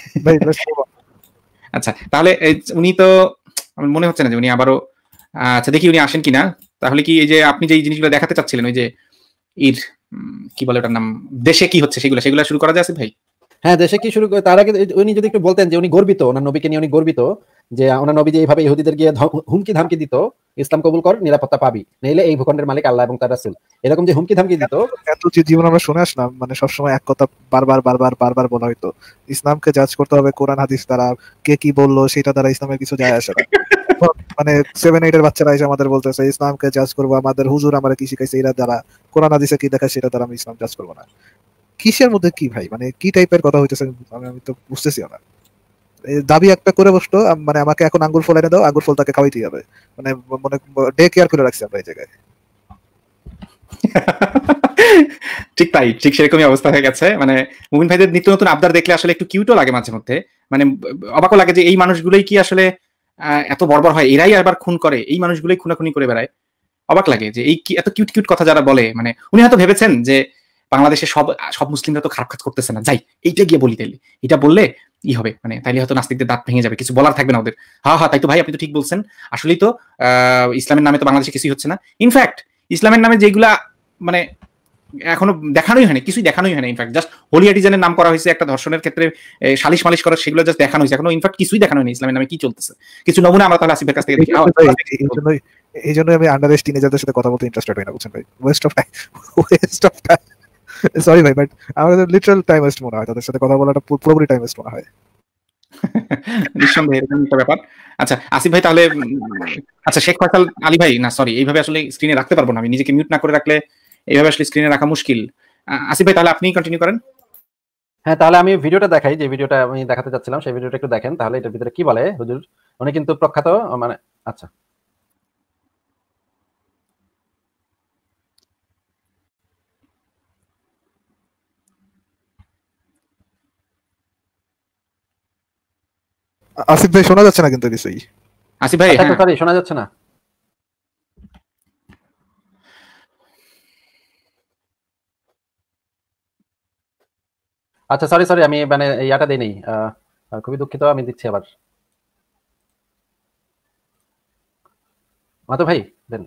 আচ্ছা, তাহলে উনি তো আমার মনে হচ্ছে না যে উনি আবারও, আচ্ছা দেখি উনি আসেন কিনা। তাহলে কি এই যে আপনি যে জিনিসগুলো দেখাতে চাচ্ছিলেন, ওই যে ইর কি বলে ওটার নাম, দেশে কি হচ্ছে, সেগুলো সেগুলো শুরু করা যায় ভাই? হ্যাঁ, দেশে কি শুরু করে, তার আগে উনি যদি একটু বলতেন যে উনি গর্বিত, ওনার নবীকে নিয়ে উনি গর্বিত, যে ওনার নবী যে এইভাবে ইহুদিদের গিয়ে হুমকি ধামকি দিত, ইসলাম কবুল কর নিরাপত্তা পাবি, নইলে এই ভূখণ্ডের মালিক আল্লাহ এবং তার রাসূল, এরকম যে হুমকি ধামকি দিত। এত যে জীবন আমরা শুনে আসলাম, মানে সবসময় এক কথা বারবার বারবার বারবার বলা হইতো, ইসলামকে জাজ করতে হবে কোরআন হাদিস দ্বারা, কে কি বললো সেটা দ্বারা ইসলামের কিছু যায় আসে না। মানে সেভেন এইট এর বাচ্চারা এসে আমাদের বলতেছে ইসলামকে জাজ করবো, আমাদের হুজুর আমাদের কি শিখাইছে এরা দ্বারা, কোরআন হাদিসে কি দেখায় সেটা দ্বারা আমি ইসলাম জাজ করবো না। কিসের মধ্যে কি ভাই, মানে কি টাইপের কথা হইতেছে আমি তো বুঝতেছি না। দাবি একটা করে বসতো, মানে আমাকে এখন আঙ্গুর ফল এনে দাও, আঙ্গুর ফল তাকে খাওয়াইতেই হবে, মানে মনে ডে কেয়ার করে রাখছি আমরা এই জায়গায়। ঠিক তাই, ঠিক সেরকমই অবস্থা হয়ে গেছে। মানে মুমিন ভাইদের নিত্য নতুন আবদার দেখলে আসলে একটু কিউটও লাগে মাঝে মধ্যে, মানে অবাকও লাগে যে এই মানুষগুলোই কি আসলে এত বর্বর হয়, এরাই আবার খুন করে, এই মানুষগুলোই খুনাখুনি করে বেড়ায়। অবাক লাগে যে এই এত কিউট কিউট কথা যারা বলে, মানে উনি হয়তো ভেবেছেন যে বাংলাদেশে সব সব মুসলিমরা তো খারাপ কাজ করতেছে না, যাই এইটা গিয়ে বলি, তাইলে এটা বললে ই হবে, মানে তাইলে হয়তো নাস্তিকদের দাঁত ভেঙে যাবে, কিছু বলার থাকবে না ওদের। হ্যাঁ হ্যাঁ, তাই তো ভাই, আপনি তো ঠিক বলছেন, আসলেই তো আহ ইসলামের নামে তো বাংলাদেশে কিছুই হচ্ছে না। ইনফ্যাক্ট ইসলামের নামে যেগুলা মানে এখনো দেখানোই হয়নি, কিছুই দেখানোই হয়নি। ইনফ্যাক্ট জাস্ট হোলি আর্টিজানের নাম করা হয়েছে, একটা ধর্ষণের ক্ষেত্রে সালিশ মালিশ করা, সেগুলো জাস্ট দেখানো হয়েছে, এখনো ইনফ্যাক্ট কিছুই দেখানো হয়নি ইসলামের নামে কি চলতেছে। কিছু নমুনা আমরা তাহলে আসিফের কাছ থেকে দেখি। এই জন্য আমি আন্ডার এজ টিনেজারদের সাথে কথা বলতে ইন্টারেস্টেড হই না, বুঝছেন ভাই। Waste of time, waste of time, sorry ভাই, বাট আমাদের লিটারাল টাইম ওয়েস্ট মনে হয়, তাদের সাথে কথা বলাটা পুরোপুরি টাইম ওয়েস্ট মনে হয়। নিঃসন্দেহে এরকম একটা ব্যাপার। আচ্ছা আসিফ ভাই, তাহলে আচ্ছা শেখ ফয়সাল আলী ভাই, না সরি, এইভাবে আসলে স্ক্রিনে রাখতে পারবো না আমি, নিজেকে মিউট না করে রাখলে এইভাবে আসলে স্ক্রিনে রাখা মুশকিল। আসিফ ভাই তাহলে আপনি কন্টিনিউ করেন। হ্যাঁ, তাহলে আমি ভিডিওটা দেখাই, যে ভিডিওটা আমি দেখাতে যাচ্ছিলাম, সেই ভিডিওটা একটু দেখেন, তাহলে এটার ভিতরে কি বলে হুজুর। উনি কিন্তু প্রখ্যাত, মানে আচ্ছা আসিফ ভাই শোনা যাচ্ছে না কিন্তু কিছুই। আসিফ ভাই সরি, শোনা যাচ্ছে না। আচ্ছা সরি সরি, আমি মানে ইয়াটা দেই নেই, খুবই দুঃখিত, আমি দিচ্ছি আবার। মাতো ভাই দেন।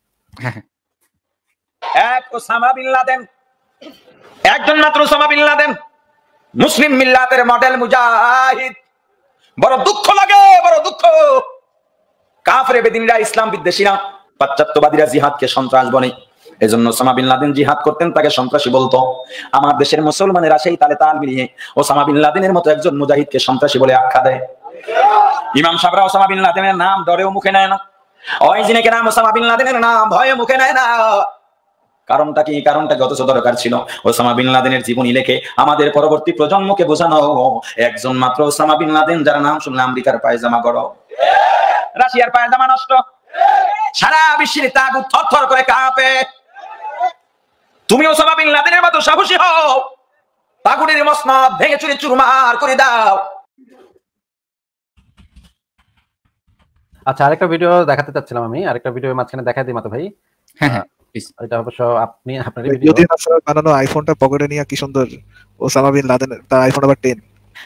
এক ওসামা বিন লাদেন, একজন মাত্র ওসামা বিন লাদেন, মুসলিম মিল্লাতের মডেল মুজাহিদ। বড় দুঃখ লাগে, বড় দুঃখ। কাফের বেদিনরা, ইসলাম বিদ্বেষীরা, পাশ্চাত্যবাদীরা জিহাদকে সন্ত্রাস বলে, এজন্য ওসামা বিন লাদেন জিহাদ করতেন, তাকে সন্ত্রাসী বলতো। আমার দেশের মুসলমানেরা সেই তালে তাল মিলিয়ে ওসামা বিন লাদেনের মতো একজন মুজাহিদকে সন্ত্রাসী বলে আখ্যা দেয়। ইমাম সাহেবরা ওসামা বিন লাদেনের নাম ডরেও মুখে নেয় না, ওই জিনেকে নাম ওসামা বিন লাদেনের নাম ভয়ে মুখে নেয় না। কারণটা কি? কারণটা যথেষ্ট দরকার ছিল ওসামা বিন লাদেনের জীবনী লিখে আমাদের পরবর্তী প্রজন্মকে বোঝানো, একজন মাত্র ওসামা বিন লাদেন, যার নাম শুনলে আমেরিকার পায়জামা গড়, রাশিয়ার পায়জামা নষ্ট, সারা বিশ্বের তাগুত থরথর করে কাঁপে। তুমি ওসামা বিন লাদেনের মতো সাহসী হও, তাগুতের মসনদ ভেঙে চুরে চুরমার করে দাও। আচ্ছা, আরেকটা ভিডিও দেখাতে চাচ্ছিলাম আমি, আরেকটা ভিডিও মাঝখানে দেখাই দিই মাতো ভাই। হ্যাঁ হ্যাঁ, এটা অবশ্য আপনি আপনার ভিডিও বানানো আইফোনটা পকেটে নিয়ে কি সুন্দর ওসামা বিন লাদেন, তার আইফোন আবার টেন।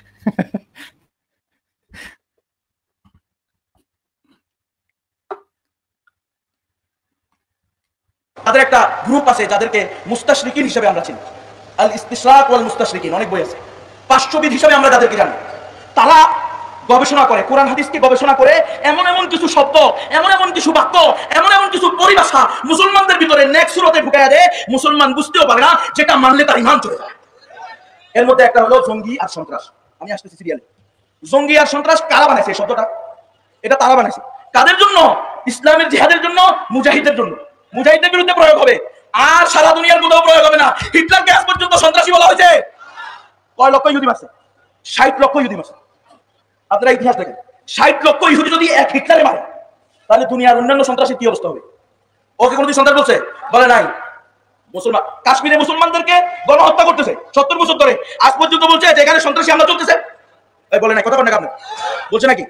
তাদের একটা গ্রুপ আছে যাদেরকে মুস্তাশরিকিন হিসেবে আমরা চিনি, আল ইস্তিশরাক ওয়াল মুস্তাশরিকিন, অনেক বই আছে। পাঁচশোবিদ হিসেবে আমরা যাদেরকে জানি, তারা গবেষণা করে, কোরআন হাদিসকে গবেষণা করে এমন এমন কিছু শব্দ, এমন এমন কিছু বাক্য, এমন এমন কিছু পরিভাষা মুসলমানদের ভিতরে নেক সুরতে ঢুকাইয়া দেয়, মুসলমান বুঝতেও পারে না, যেটা মানলে তার ঈমান চলে যায়। এর মধ্যে একটা হলো জঙ্গি আর সন্ত্রাস। আমি আসতেছি সিরিয়ালে। জঙ্গি আর সন্ত্রাস কারা বানাইছে এই শব্দটা? এটা তারা বানাইছে। কাদের জন্য? ইসলামের জিহাদের জন্য, মুজাহিদের জন্য। মুজাহিদের বিরুদ্ধে প্রয়োগ হবে, আর সারা দুনিয়ার কোথাও প্রয়োগ হবে না। হিটলারকে আজ পর্যন্ত সন্ত্রাসী বলা হয়েছে। কয় লক্ষ ইহুদি মারছে? ষাট লক্ষ ইহুদি মারছে। আপনারা ইতিহাস দেখেন, ষাট লক্ষ ইহুদি যদি এক হিটলারে মারে, তাহলে দুনিয়ার অন্যান্য সন্ত্রাসীর কি অবস্থা হবে? ওকে কোনদিন সন্ত্রাস বলছে? বলে নাই। মুসলমান কাশ্মীরে মুসলমানদেরকে গণহত্যা করতেছে সত্তর বছর ধরে, আজ পর্যন্ত বলছে যে এখানে সন্ত্রাসী হামলা চলতেছে? বলে নাই। কথা বলেন না, বলছে নাকি?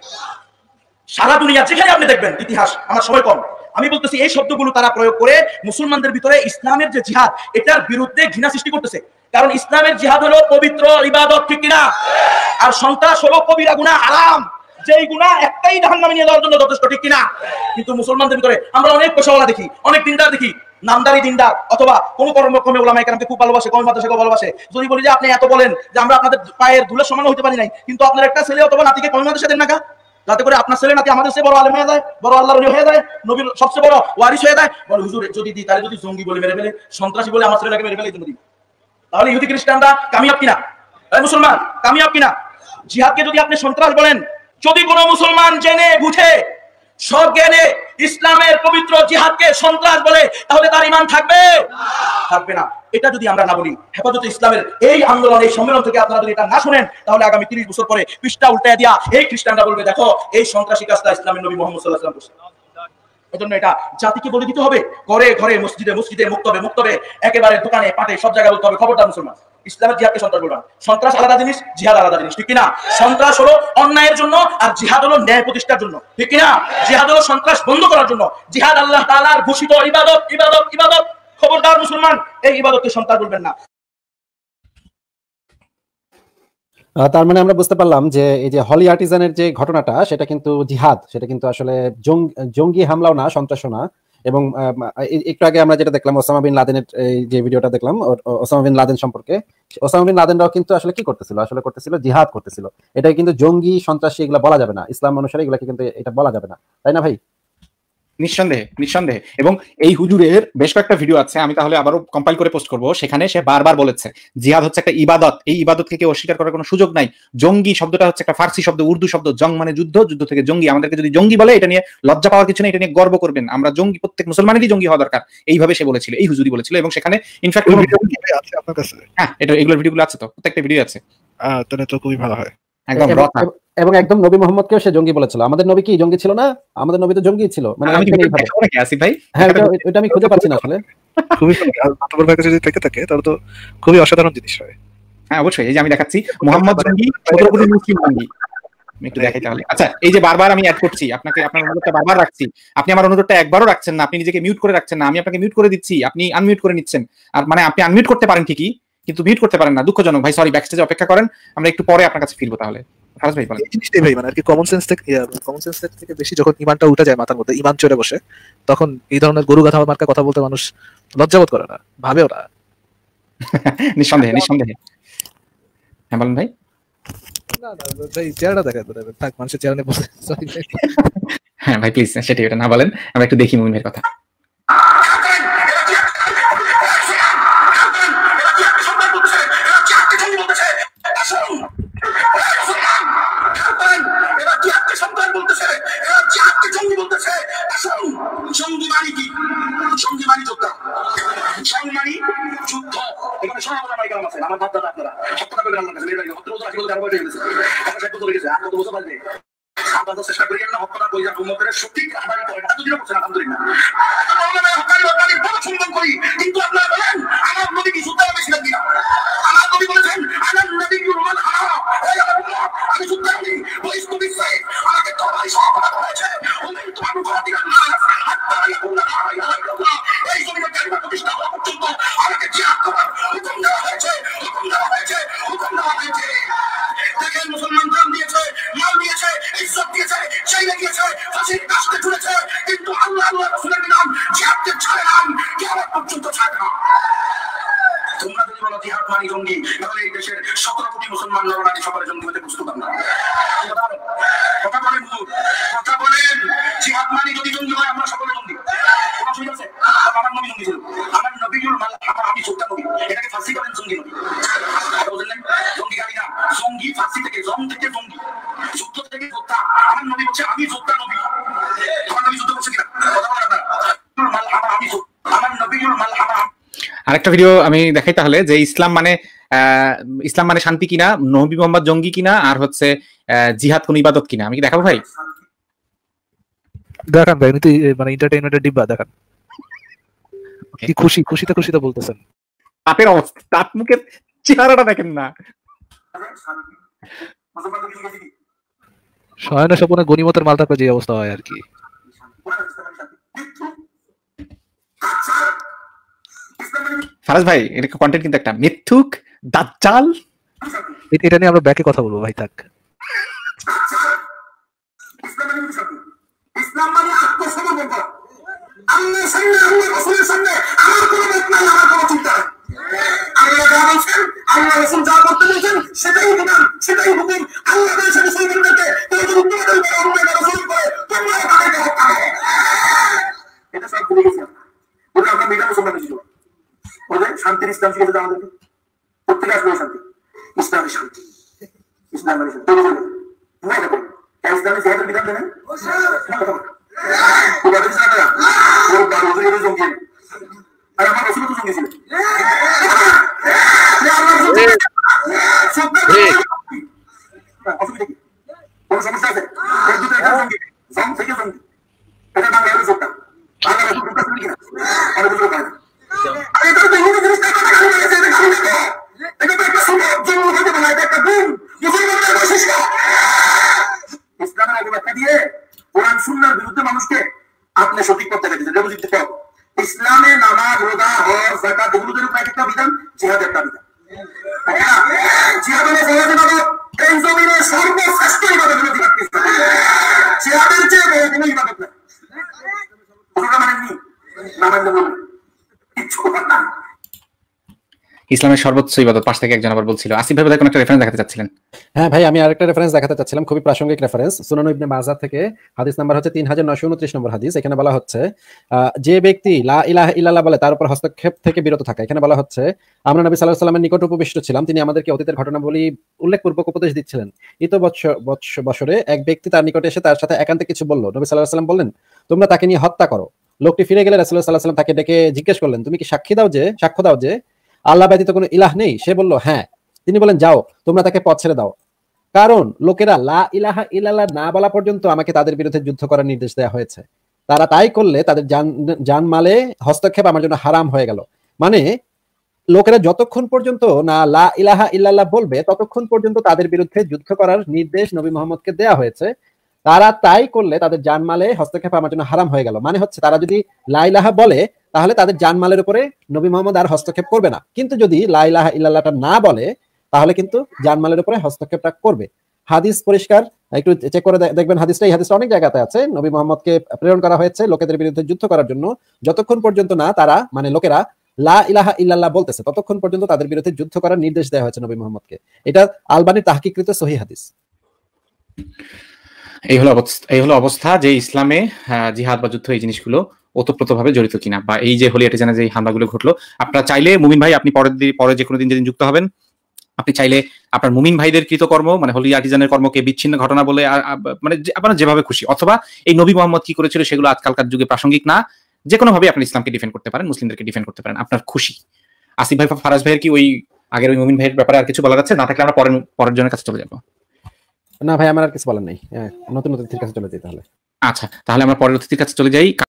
সারা দুনিয়া যেখানে আপনি দেখবেন, ইতিহাস আমার সময় কম, আমি বলতেছি এই শব্দগুলো তারা প্রয়োগ করে মুসলমানদের ভিতরে ইসলামের যে জিহাদ, এটার বিরুদ্ধে ঘৃণা সৃষ্টি করতেছে। কারণ ইসলামের জিহাদ হলো পবিত্র ইবাদত, ঠিক কিনা? আর সন্ত্রাস হলো কবিরা গুনাহ, হারাম, যেই গুনাহ একটাই জাহান্নামে নিয়ে যাওয়ার জন্য যথেষ্ট, ঠিক কিনা? কিন্তু মুসলমানদের ভিতরে আমরা অনেক পেশাওয়ালা দেখি, অনেক দিনদার দেখি, নামদারি দিনদার, অথবা কোন কর্মক্রমে ওলামায়ে কেরামকে খুব ভালোবাসে, কোন মাদ্রাসাকে ভালোবাসে। যদি বলি যে আপনি এত বলেন যে আমরা আপনাদের পায়ের ধুলের সমান হতে পারি নাই, কিন্তু আপনার একটা ছেলে অথবা নাতিকে কোন মাদ্রাসা দেন না, যাতে করে আপনার ছেলে নাতি আমাদের চেয়ে বড় আলেম হয়ে যায়, বড় আল্লাহর ওলি হয়ে যায়, নবীর সবচেয়ে বড় ওয়ারিস হয়ে যায়। বলে হুজুর যদি দিই, তাহলে যদি জঙ্গি বলে মেরে ফেলে, সন্ত্রাসী বলে আমার ছেলেটাকে মেরে ফেলে, এই জন্য দিই। তাহলে ইহুদি খ্রিস্টানরা কামিয়াব কিনা? মুসলমান কামিয়াব কিনা? জিহাদকে যদি আপনি সন্ত্রাস বলেন, যদি কোনো মুসলমান জেনে বুঝে সজ্ঞানে ইসলামের পবিত্র জিহাদকে সন্ত্রাস বলে, তাহলে তার ঈমান থাকবে? থাকবে না। এটা যদি আমরা না বলি, হেফাজতে ইসলামের এই আন্দোলন, এই সম্মেলন থেকে আপনারা যদি এটা না শুনেন, তাহলে আগামী তিরিশ বছর পরে পৃষ্ঠা উল্টায় দিয়া এই খ্রিস্টানরা বলবে, দেখো এই সন্ত্রাসী কাজটা ইসলামের নবী মুহাম্মদ সাল্লাল্লাহু আলাইহি ওয়াসাল্লাম করছে। এজন্য এটা জাতিকে বলে দিতে হবে, ঘরে ঘরে, মসজিদে মসজিদে, মুক্তবে মুক্তবে, একেবারে দোকানে পাটে, সব জায়গায় বলতে হবে, খবরদার মুসলমান, ইসলামের জিহাদকে সন্ত্রাস বলবেন। সন্ত্রাস আলাদা জিনিস, জিহাদ আলাদা জিনিস, ঠিক কিনা? সন্ত্রাস হলো অন্যায়ের জন্য, আর জিহাদ হলো ন্যায় প্রতিষ্ঠার জন্য, ঠিক কিনা? জিহাদ হলো সন্ত্রাস বন্ধ করার জন্য, জিহাদ আল্লাহ তাআলার ঘোষিত ইবাদত, ইবাদত, ইবাদত। খবরদার মুসলমান, এই ইবাদতকে সন্ত্রাস বলবেন না। তার মানে আমরা বুঝতে পারলাম যে এই যে হলি আর্টিজানের যে ঘটনাটা, সেটা কিন্তু জিহাদ, সেটা কিন্তু আসলে জঙ্গি হামলাও না, সন্ত্রাসও না। এবং একটু আগে আমরা যেটা দেখলাম ওসামা বিন লাদেনের যে ভিডিওটা দেখলাম ওসামা বিন লাদেন সম্পর্কে, ওসামা বিন লাদেনরাও কিন্তু আসলে কি করতেছিল? আসলে করতেছিল জিহাদ করতেছিল। এটাই কিন্তু জঙ্গি সন্ত্রাসী এগুলা বলা যাবে না, ইসলাম অনুসারে এগুলাকে কিন্তু এটা বলা যাবে না, তাই না ভাই? নিঃসন্দেহে, নিঃসন্দেহে। এবং এই হুজুরের বেশ কয়েকটা ভিডিও আছে, আমি তাহলে আবারও কম্পাইল করে পোস্ট করব। সেখানে সে বারবার বলেছে জিহাদ হচ্ছে একটা ইবাদত, এই ইবাদতকে কেউ অস্বীকার করার কোনো সুযোগ নাই। জঙ্গি শব্দটা হচ্ছে একটা ফার্সি শব্দ, উর্দু শব্দ, জং মানে যুদ্ধ, যুদ্ধ থেকে জঙ্গি। আমাদেরকে যদি জঙ্গি বলে, এটা নিয়ে লজ্জা পাওয়ার কিছু নেই, এটা নিয়ে গর্ব করবেন। আমরা জঙ্গি, প্রত্যেক মুসলমানেরই জঙ্গি হওয়া দরকার, এইভাবে সে বলেছিল, এই হুজুরি বলেছিল। এবং সেখানে ইনফ্যাক্ট আছে আপনার কাছে? হ্যাঁ, এটা এগুলোর ভিডিওগুলো আছে, তো প্রত্যেকটা ভিডিও আছে। আহ তাহলে তো খুবই ভালো হয়। একদম এবং একদম নবী মুহাম্মদকেও সে জঙ্গি বলেছিল। আমাদের নবী কি জঙ্গি ছিল না? আমাদের নবী তো জঙ্গি ছিল। মানে আসিফ ভাই, হ্যাঁ, এটা আমি খুঁজে পাচ্ছি না আসলে। খুবই মাতবর ভাই কাছে যদি থেকে থাকে তাহলে তো খুবই অসাধারণ জিনিস হয়। হ্যাঁ অবশ্যই, এই যে আমি দেখাচ্ছি মুহাম্মদ জঙ্গি, সতেরো কোটি মুসলিম জঙ্গি। আমি একটু দেখাই তাহলে। আচ্ছা, এই যে বারবার আমি অ্যাড করছি আপনাকে, আপনার অনুরোধটা বারবার রাখছি, আপনি আমার অনুরোধটা একবারও রাখছেন না, আপনি নিজেকে মিউট করে রাখছেন না। আমি আপনাকে মিউট করে দিচ্ছি, আপনি আনমিউট করে নিচ্ছেন। আর মানে আপনি আনমিউট করতে পারেন ঠিকই, কিন্তু মিউট করতে পারেন না। দুঃখজনক ভাই, সরি। ব্যাকস্টেজে অপেক্ষা করেন, আমরা একটু পরে আপনার কাছে ফিরবো। তাহলে ফারাজ ভাই বলেন। এই জিনিসটাই ভাই, মানে আর কি কমন সেন্স থেকে কমন সেন্স থেকে বেশি যখন ইমানটা উঠে যায় মাথার মধ্যে, ইমান চড়ে বসে, তখন এই ধরনের গরু গাধা মার্কা কথা বলতে মানুষ লজ্জাবোধ করে না, ভাবেও না। নিঃসন্দেহে, নিঃসন্দেহে। হ্যাঁ বলেন ভাই। না না ভাই, চেহারাটা দেখা থাক, মানুষের চেহারা নিয়ে বসে। হ্যাঁ ভাই প্লিজ, সেটাই, ওটা না বলেন, আমরা একটু দেখি মুমিনের কথা। জঙ্গি মানে কি? জঙ্গি মানে যোদ্ধা, জঙ্গি মানে যুদ্ধ। এখানে সব আমার কাছে আছে, আমার বাপ দাদা আপনারা হত্যা করে আমার কাছে মেরে হত্যা বলতে আসলে আরো বলে গেছে, এখন সব বলে গেছে, আর কত বছর বাজে আমরা তো চেষ্টা করি না হত্যা কইরা উম্মতের সঠিক রাহবারি করেন এতদিনও করছেন আলহামদুলিল্লাহ আমরা হকানি হকানি বড় সম্মান করি কিন্তু আপনারা বলেন আমার নবী কি সুদ্দা বেশি লাগি না আমার নবী বলেছেন আনান নবিয়ুল মান হারা এই আল্লাহ আমি সুদ্দা আমি বয়স নবী সাহেব আমাকে তোমার সহবাস করেছে ওই তো আমি কথা দিলাম না হাত্তা ইয়াকুল্লা আল্লাহ এই জমিনে কালিমা প্রতিষ্ঠা হওয়া পর্যন্ত আমাকে জিহাদ করার হুকুম দেওয়া হয়েছে হুকুম দেওয়া হয়েছে হুকুম দেওয়া হয়েছে দেখেন মুসলমান জান দিয়েছে মাল দিয়েছে ইজ্জত দিয়েছে চাইলে দিয়েছে ফাঁসির কাস্তে ঝুলেছে কিন্তু আল্লাহ আল্লাহ রাসূলের নাম জিহাদকে ছাড়ে না কিয়ামত পর্যন্ত ছাড়ে না তোমরা যদি বলো জিহাদ মানে জঙ্গি তাহলে এই দেশের সতেরো কোটি মুসলমান নরনারী সকালে জঙ্গি হতে প্রস্তুত আমরা কথা বলেন হুজুর কথা বলেন জিহাদ মানে যদি জঙ্গি হয় আমরা সকলে জঙ্গি কোন অসুবিধা আছে আমার নবী জঙ্গি ছিল আমার নবীর মাল আমি সত্য নবী এটাকে ফাঁসি করেন জঙ্গি নবী বুঝলেন জঙ্গি গাড়ি না জঙ্গি ফাঁসি থেকে জং থেকে জঙ্গি যুদ্ধ থেকে যোদ্ধা আমার নবী বলছে আমি যোদ্ধা নবী আমার নবী যুদ্ধ করছে কিনা কথা বলেন আপনারা মাল আমার আমি আমার নবীর মাল আমার আরেকটা ভিডিও আমি দেখাই তাহলে যে ইসলাম মানে ইসলাম মানে শান্তি কিনা, নবী মোহাম্মদ জঙ্গি কিনা, আর হচ্ছে জিহাদ কোন ইবাদত কিনা। আমি কি দেখাবো ভাই? দেখান ভাই, উনি মানে এন্টারটেইনমেন্টের ডিব্বা দেখান। কি খুশি খুশিতে খুশিতে বলতেছেন। তাপের অবস্থা, তাপ মুখের চেহারাটা দেখেন না। শয়না স্বপনে গনিমতের মাল থাকলে যে অবস্থা হয় আর কি। ফারাজ ভাই এটা কন্টেন্ট কিন্তু একটা মিথ্যুক দাজ্জাল, এটা নিয়ে আমরা ব্যাকে কথা বলবো ভাই। থাক ইসলাম মানে আত্মসমর্পণ করা। আল্লাহর সামনে আল্লাহর রাসূলের সামনে আমার কোনো মত নাই, আমার কোনো চিন্তা নাই। আল্লাহ যা বলছেন, আল্লাহ রাসূল যা করতে বলছেন সেটাই বিধান, সেটাই হুকুম। আল্লাহ বলেছেন মুসলমানদেরকে তোমরা উত্তর দেবে আল্লাহ রাসূল করে তোমরা তাদেরকে হত্যা করো। এটা সব ভুলে গেছি আমরা। ওটা আমরা মেয়েটা মুসলমান ছিল। ওদের শান্তির ইসলাম শিখেছে আমাদেরকে। প্রত্যেকে আসবে শান্তি, ইসলামের শান্তি, ইসলাম মানে শান্তি। না এটা বলি ইসলামের জিহাদের বিধান দেবেন আর আমার রসুল তো সঙ্গে ছিল। কোন সমস্যা আছে? এক দুটো এটা সঙ্গী জম থেকে সঙ্গী এটা বাংলা সত্তা বাংলা রসুল কিনা অনেক কিছু পায় না। আর এটা তো হিন্দু জিনিসটা এটা তো একটা সম্ভব জন্ম হতে পারে, এটা একটা গুণ মুসলমানদের বৈশিষ্ট্য। ইসলামের অবব্যাখ্যা দিয়ে কোরআন সুন্নাহর বিরুদ্ধে মানুষকে আপনি সঠিক পথ দেখাচ্ছেন। এটা বুঝতে হবে ইসলামে নামাজ রোজা হজ যাকাত এগুলোর উপর একটা বিধান, জিহাদ একটা বিধান। জিহাদ হলো ফরজ ইবাদত, এই জমিনে সর্বশ্রেষ্ঠ ইবাদত হলো জিহাদ। জিহাদের চেয়ে বড় কোনো ইবাদত নাই। ওটা মানে কি না মানলে বলবেন কিচ্ছু করার না। ইসলামের সর্বোচ্চ ইবাদত পাশ থেকে একজন আবার বলছিল। আসিফ ভাই বোধহয় কোনো একটা রেফারেন্স দেখাতে চাচ্ছিলেন। হ্যাঁ ভাই, আমি আরেকটা রেফারেন্স দেখাতে চাচ্ছিলাম, খুবই প্রাসঙ্গিক রেফারেন্স। সুনান ইবনে মাজাহ থেকে হাদিস নাম্বার হচ্ছে তিন হাজার নয়শো উনত্রিশ নম্বর হাদিস। এখানে বলা হচ্ছে যে ব্যক্তি লা ইলাহা ইল্লাল্লাহ বলে তার উপর হস্তক্ষেপ থেকে বিরত থাকা। এখানে বলা হচ্ছে আমরা নবী সাল্লাল্লাহু আলাইহি ওয়াসাল্লামের নিকট উপবিষ্ট ছিলাম, তিনি আমাদেরকে অতীতের ঘটনাবলী উল্লেখপূর্বক উপদেশ দিচ্ছিলেন। ইত বছরে এক ব্যক্তি তার নিকটে এসে তার সাথে একান্তে কিছু বলল। নবী সাল্লাল্লাহু আলাইহি ওয়াসাল্লাম বললেন তোমরা তাকে নিয়ে হত্যা করো। লোকটি ফিরে গেলে রাসূলুল্লাহ সাল্লাল্লাহু আলাইহি ওয়াসাল্লাম তাকে ডেকে জিজ্ঞেস করলেন তুমি কি সাক্ষী দাও যে সাক্ষ্য দাও যে আল্লাহ ব্যতীত কোনো ইলাহ নেই? সে বলল হ্যাঁ। তিনি বলেন যাও তোমরা তাকে পথ ছেড়ে দাও, কারণ লোকেরা লা ইলাহা ইল্লাল্লাহ না বলা পর্যন্ত আমাকে তাদের বিরুদ্ধে যুদ্ধ করার নির্দেশ দেওয়া হয়েছে। তারা তাই করলে তাদের জান জানমালে হস্তক্ষেপ আমার জন্য হারাম হয়ে গেল। মানে লোকেরা যতক্ষণ পর্যন্ত না লা ইলাহা ইল্লাল্লাহ বলবে ততক্ষণ পর্যন্ত তাদের বিরুদ্ধে যুদ্ধ করার নির্দেশ নবী মুহাম্মদকে দেওয়া হয়েছে। তারা তাই করলে তাদের জানমালে হস্তক্ষেপ আমার জন্য হারাম হয়ে গেল। মানে হচ্ছে তারা যদি লা ইলাহা বলে তাহলে তাদের জানমালের উপরে নবী মুহাম্মদ আর হস্তক্ষেপ করবে না, কিন্তু যদি লা ইলাহা ইল্লাল্লাহটা না বলে তাহলে কিন্তু জানমালের উপরে হস্তক্ষেপটা করবে। হাদিস পরিষ্কার, একটু চেক করে দেখবেন হাদিসটা। এই হাদিসটা অনেক জায়গাতে আছে। নবী মুহাম্মদকে প্রেরণ করা হয়েছে লোকেদের বিরুদ্ধে যুদ্ধ করার জন্য। যতক্ষণ পর্যন্ত না তারা মানে লোকেরা লা ইলাহা ইল্লাল্লাহ বলতেছে ততক্ষণ পর্যন্ত তাদের বিরুদ্ধে যুদ্ধ করার নির্দেশ দেওয়া হয়েছে নবী মুহাম্মদকে। এটা আলবানির তাহকিকৃত সহিহ হাদিস। এই হলো অবস্থা, এই হলো অবস্থা যে ইসলামে জিহাদ বা যুদ্ধ এই জিনিসগুলো ওতপ্রোতভাবে জড়িত কিনা, বা এই যে হোলি আর্টিজানে যে হামলাগুলো ঘটলো। আপনারা চাইলে মুমিন ভাই আপনি পরের দিন পরে যে কোনো দিন যেদিন যুক্ত হবেন আপনি চাইলে আপনার মুমিন ভাইদের কৃতকর্ম মানে হোলি আর্টিজানের কর্মকে বিচ্ছিন্ন ঘটনা বলে মানে আপনারা যেভাবে খুশি, অথবা এই নবী মুহাম্মদ কি করেছিল সেগুলো আজকালকার যুগে প্রাসঙ্গিক না, যে কোনো ভাবে আপনি ইসলামকে ডিফেন্ড করতে পারেন, মুসলিমদেরকে ডিফেন্ড করতে পারেন, আপনার খুশি। আসিফ ভাই ফারাজ ভাইয়ের কি ওই আগের ওই মুমিন ভাইয়ের ব্যাপারে আর কিছু বলার আছে? না থাকলে আমরা পরের পরের জনের কাছে চলে যাবো। না ভাই, আমার আর কিছু বলার নেই, নতুন নতুন কাছে চলে যাই তাহলে। আচ্ছা, তাহলে আমরা পরের অতিথির কাছে চলে যাই।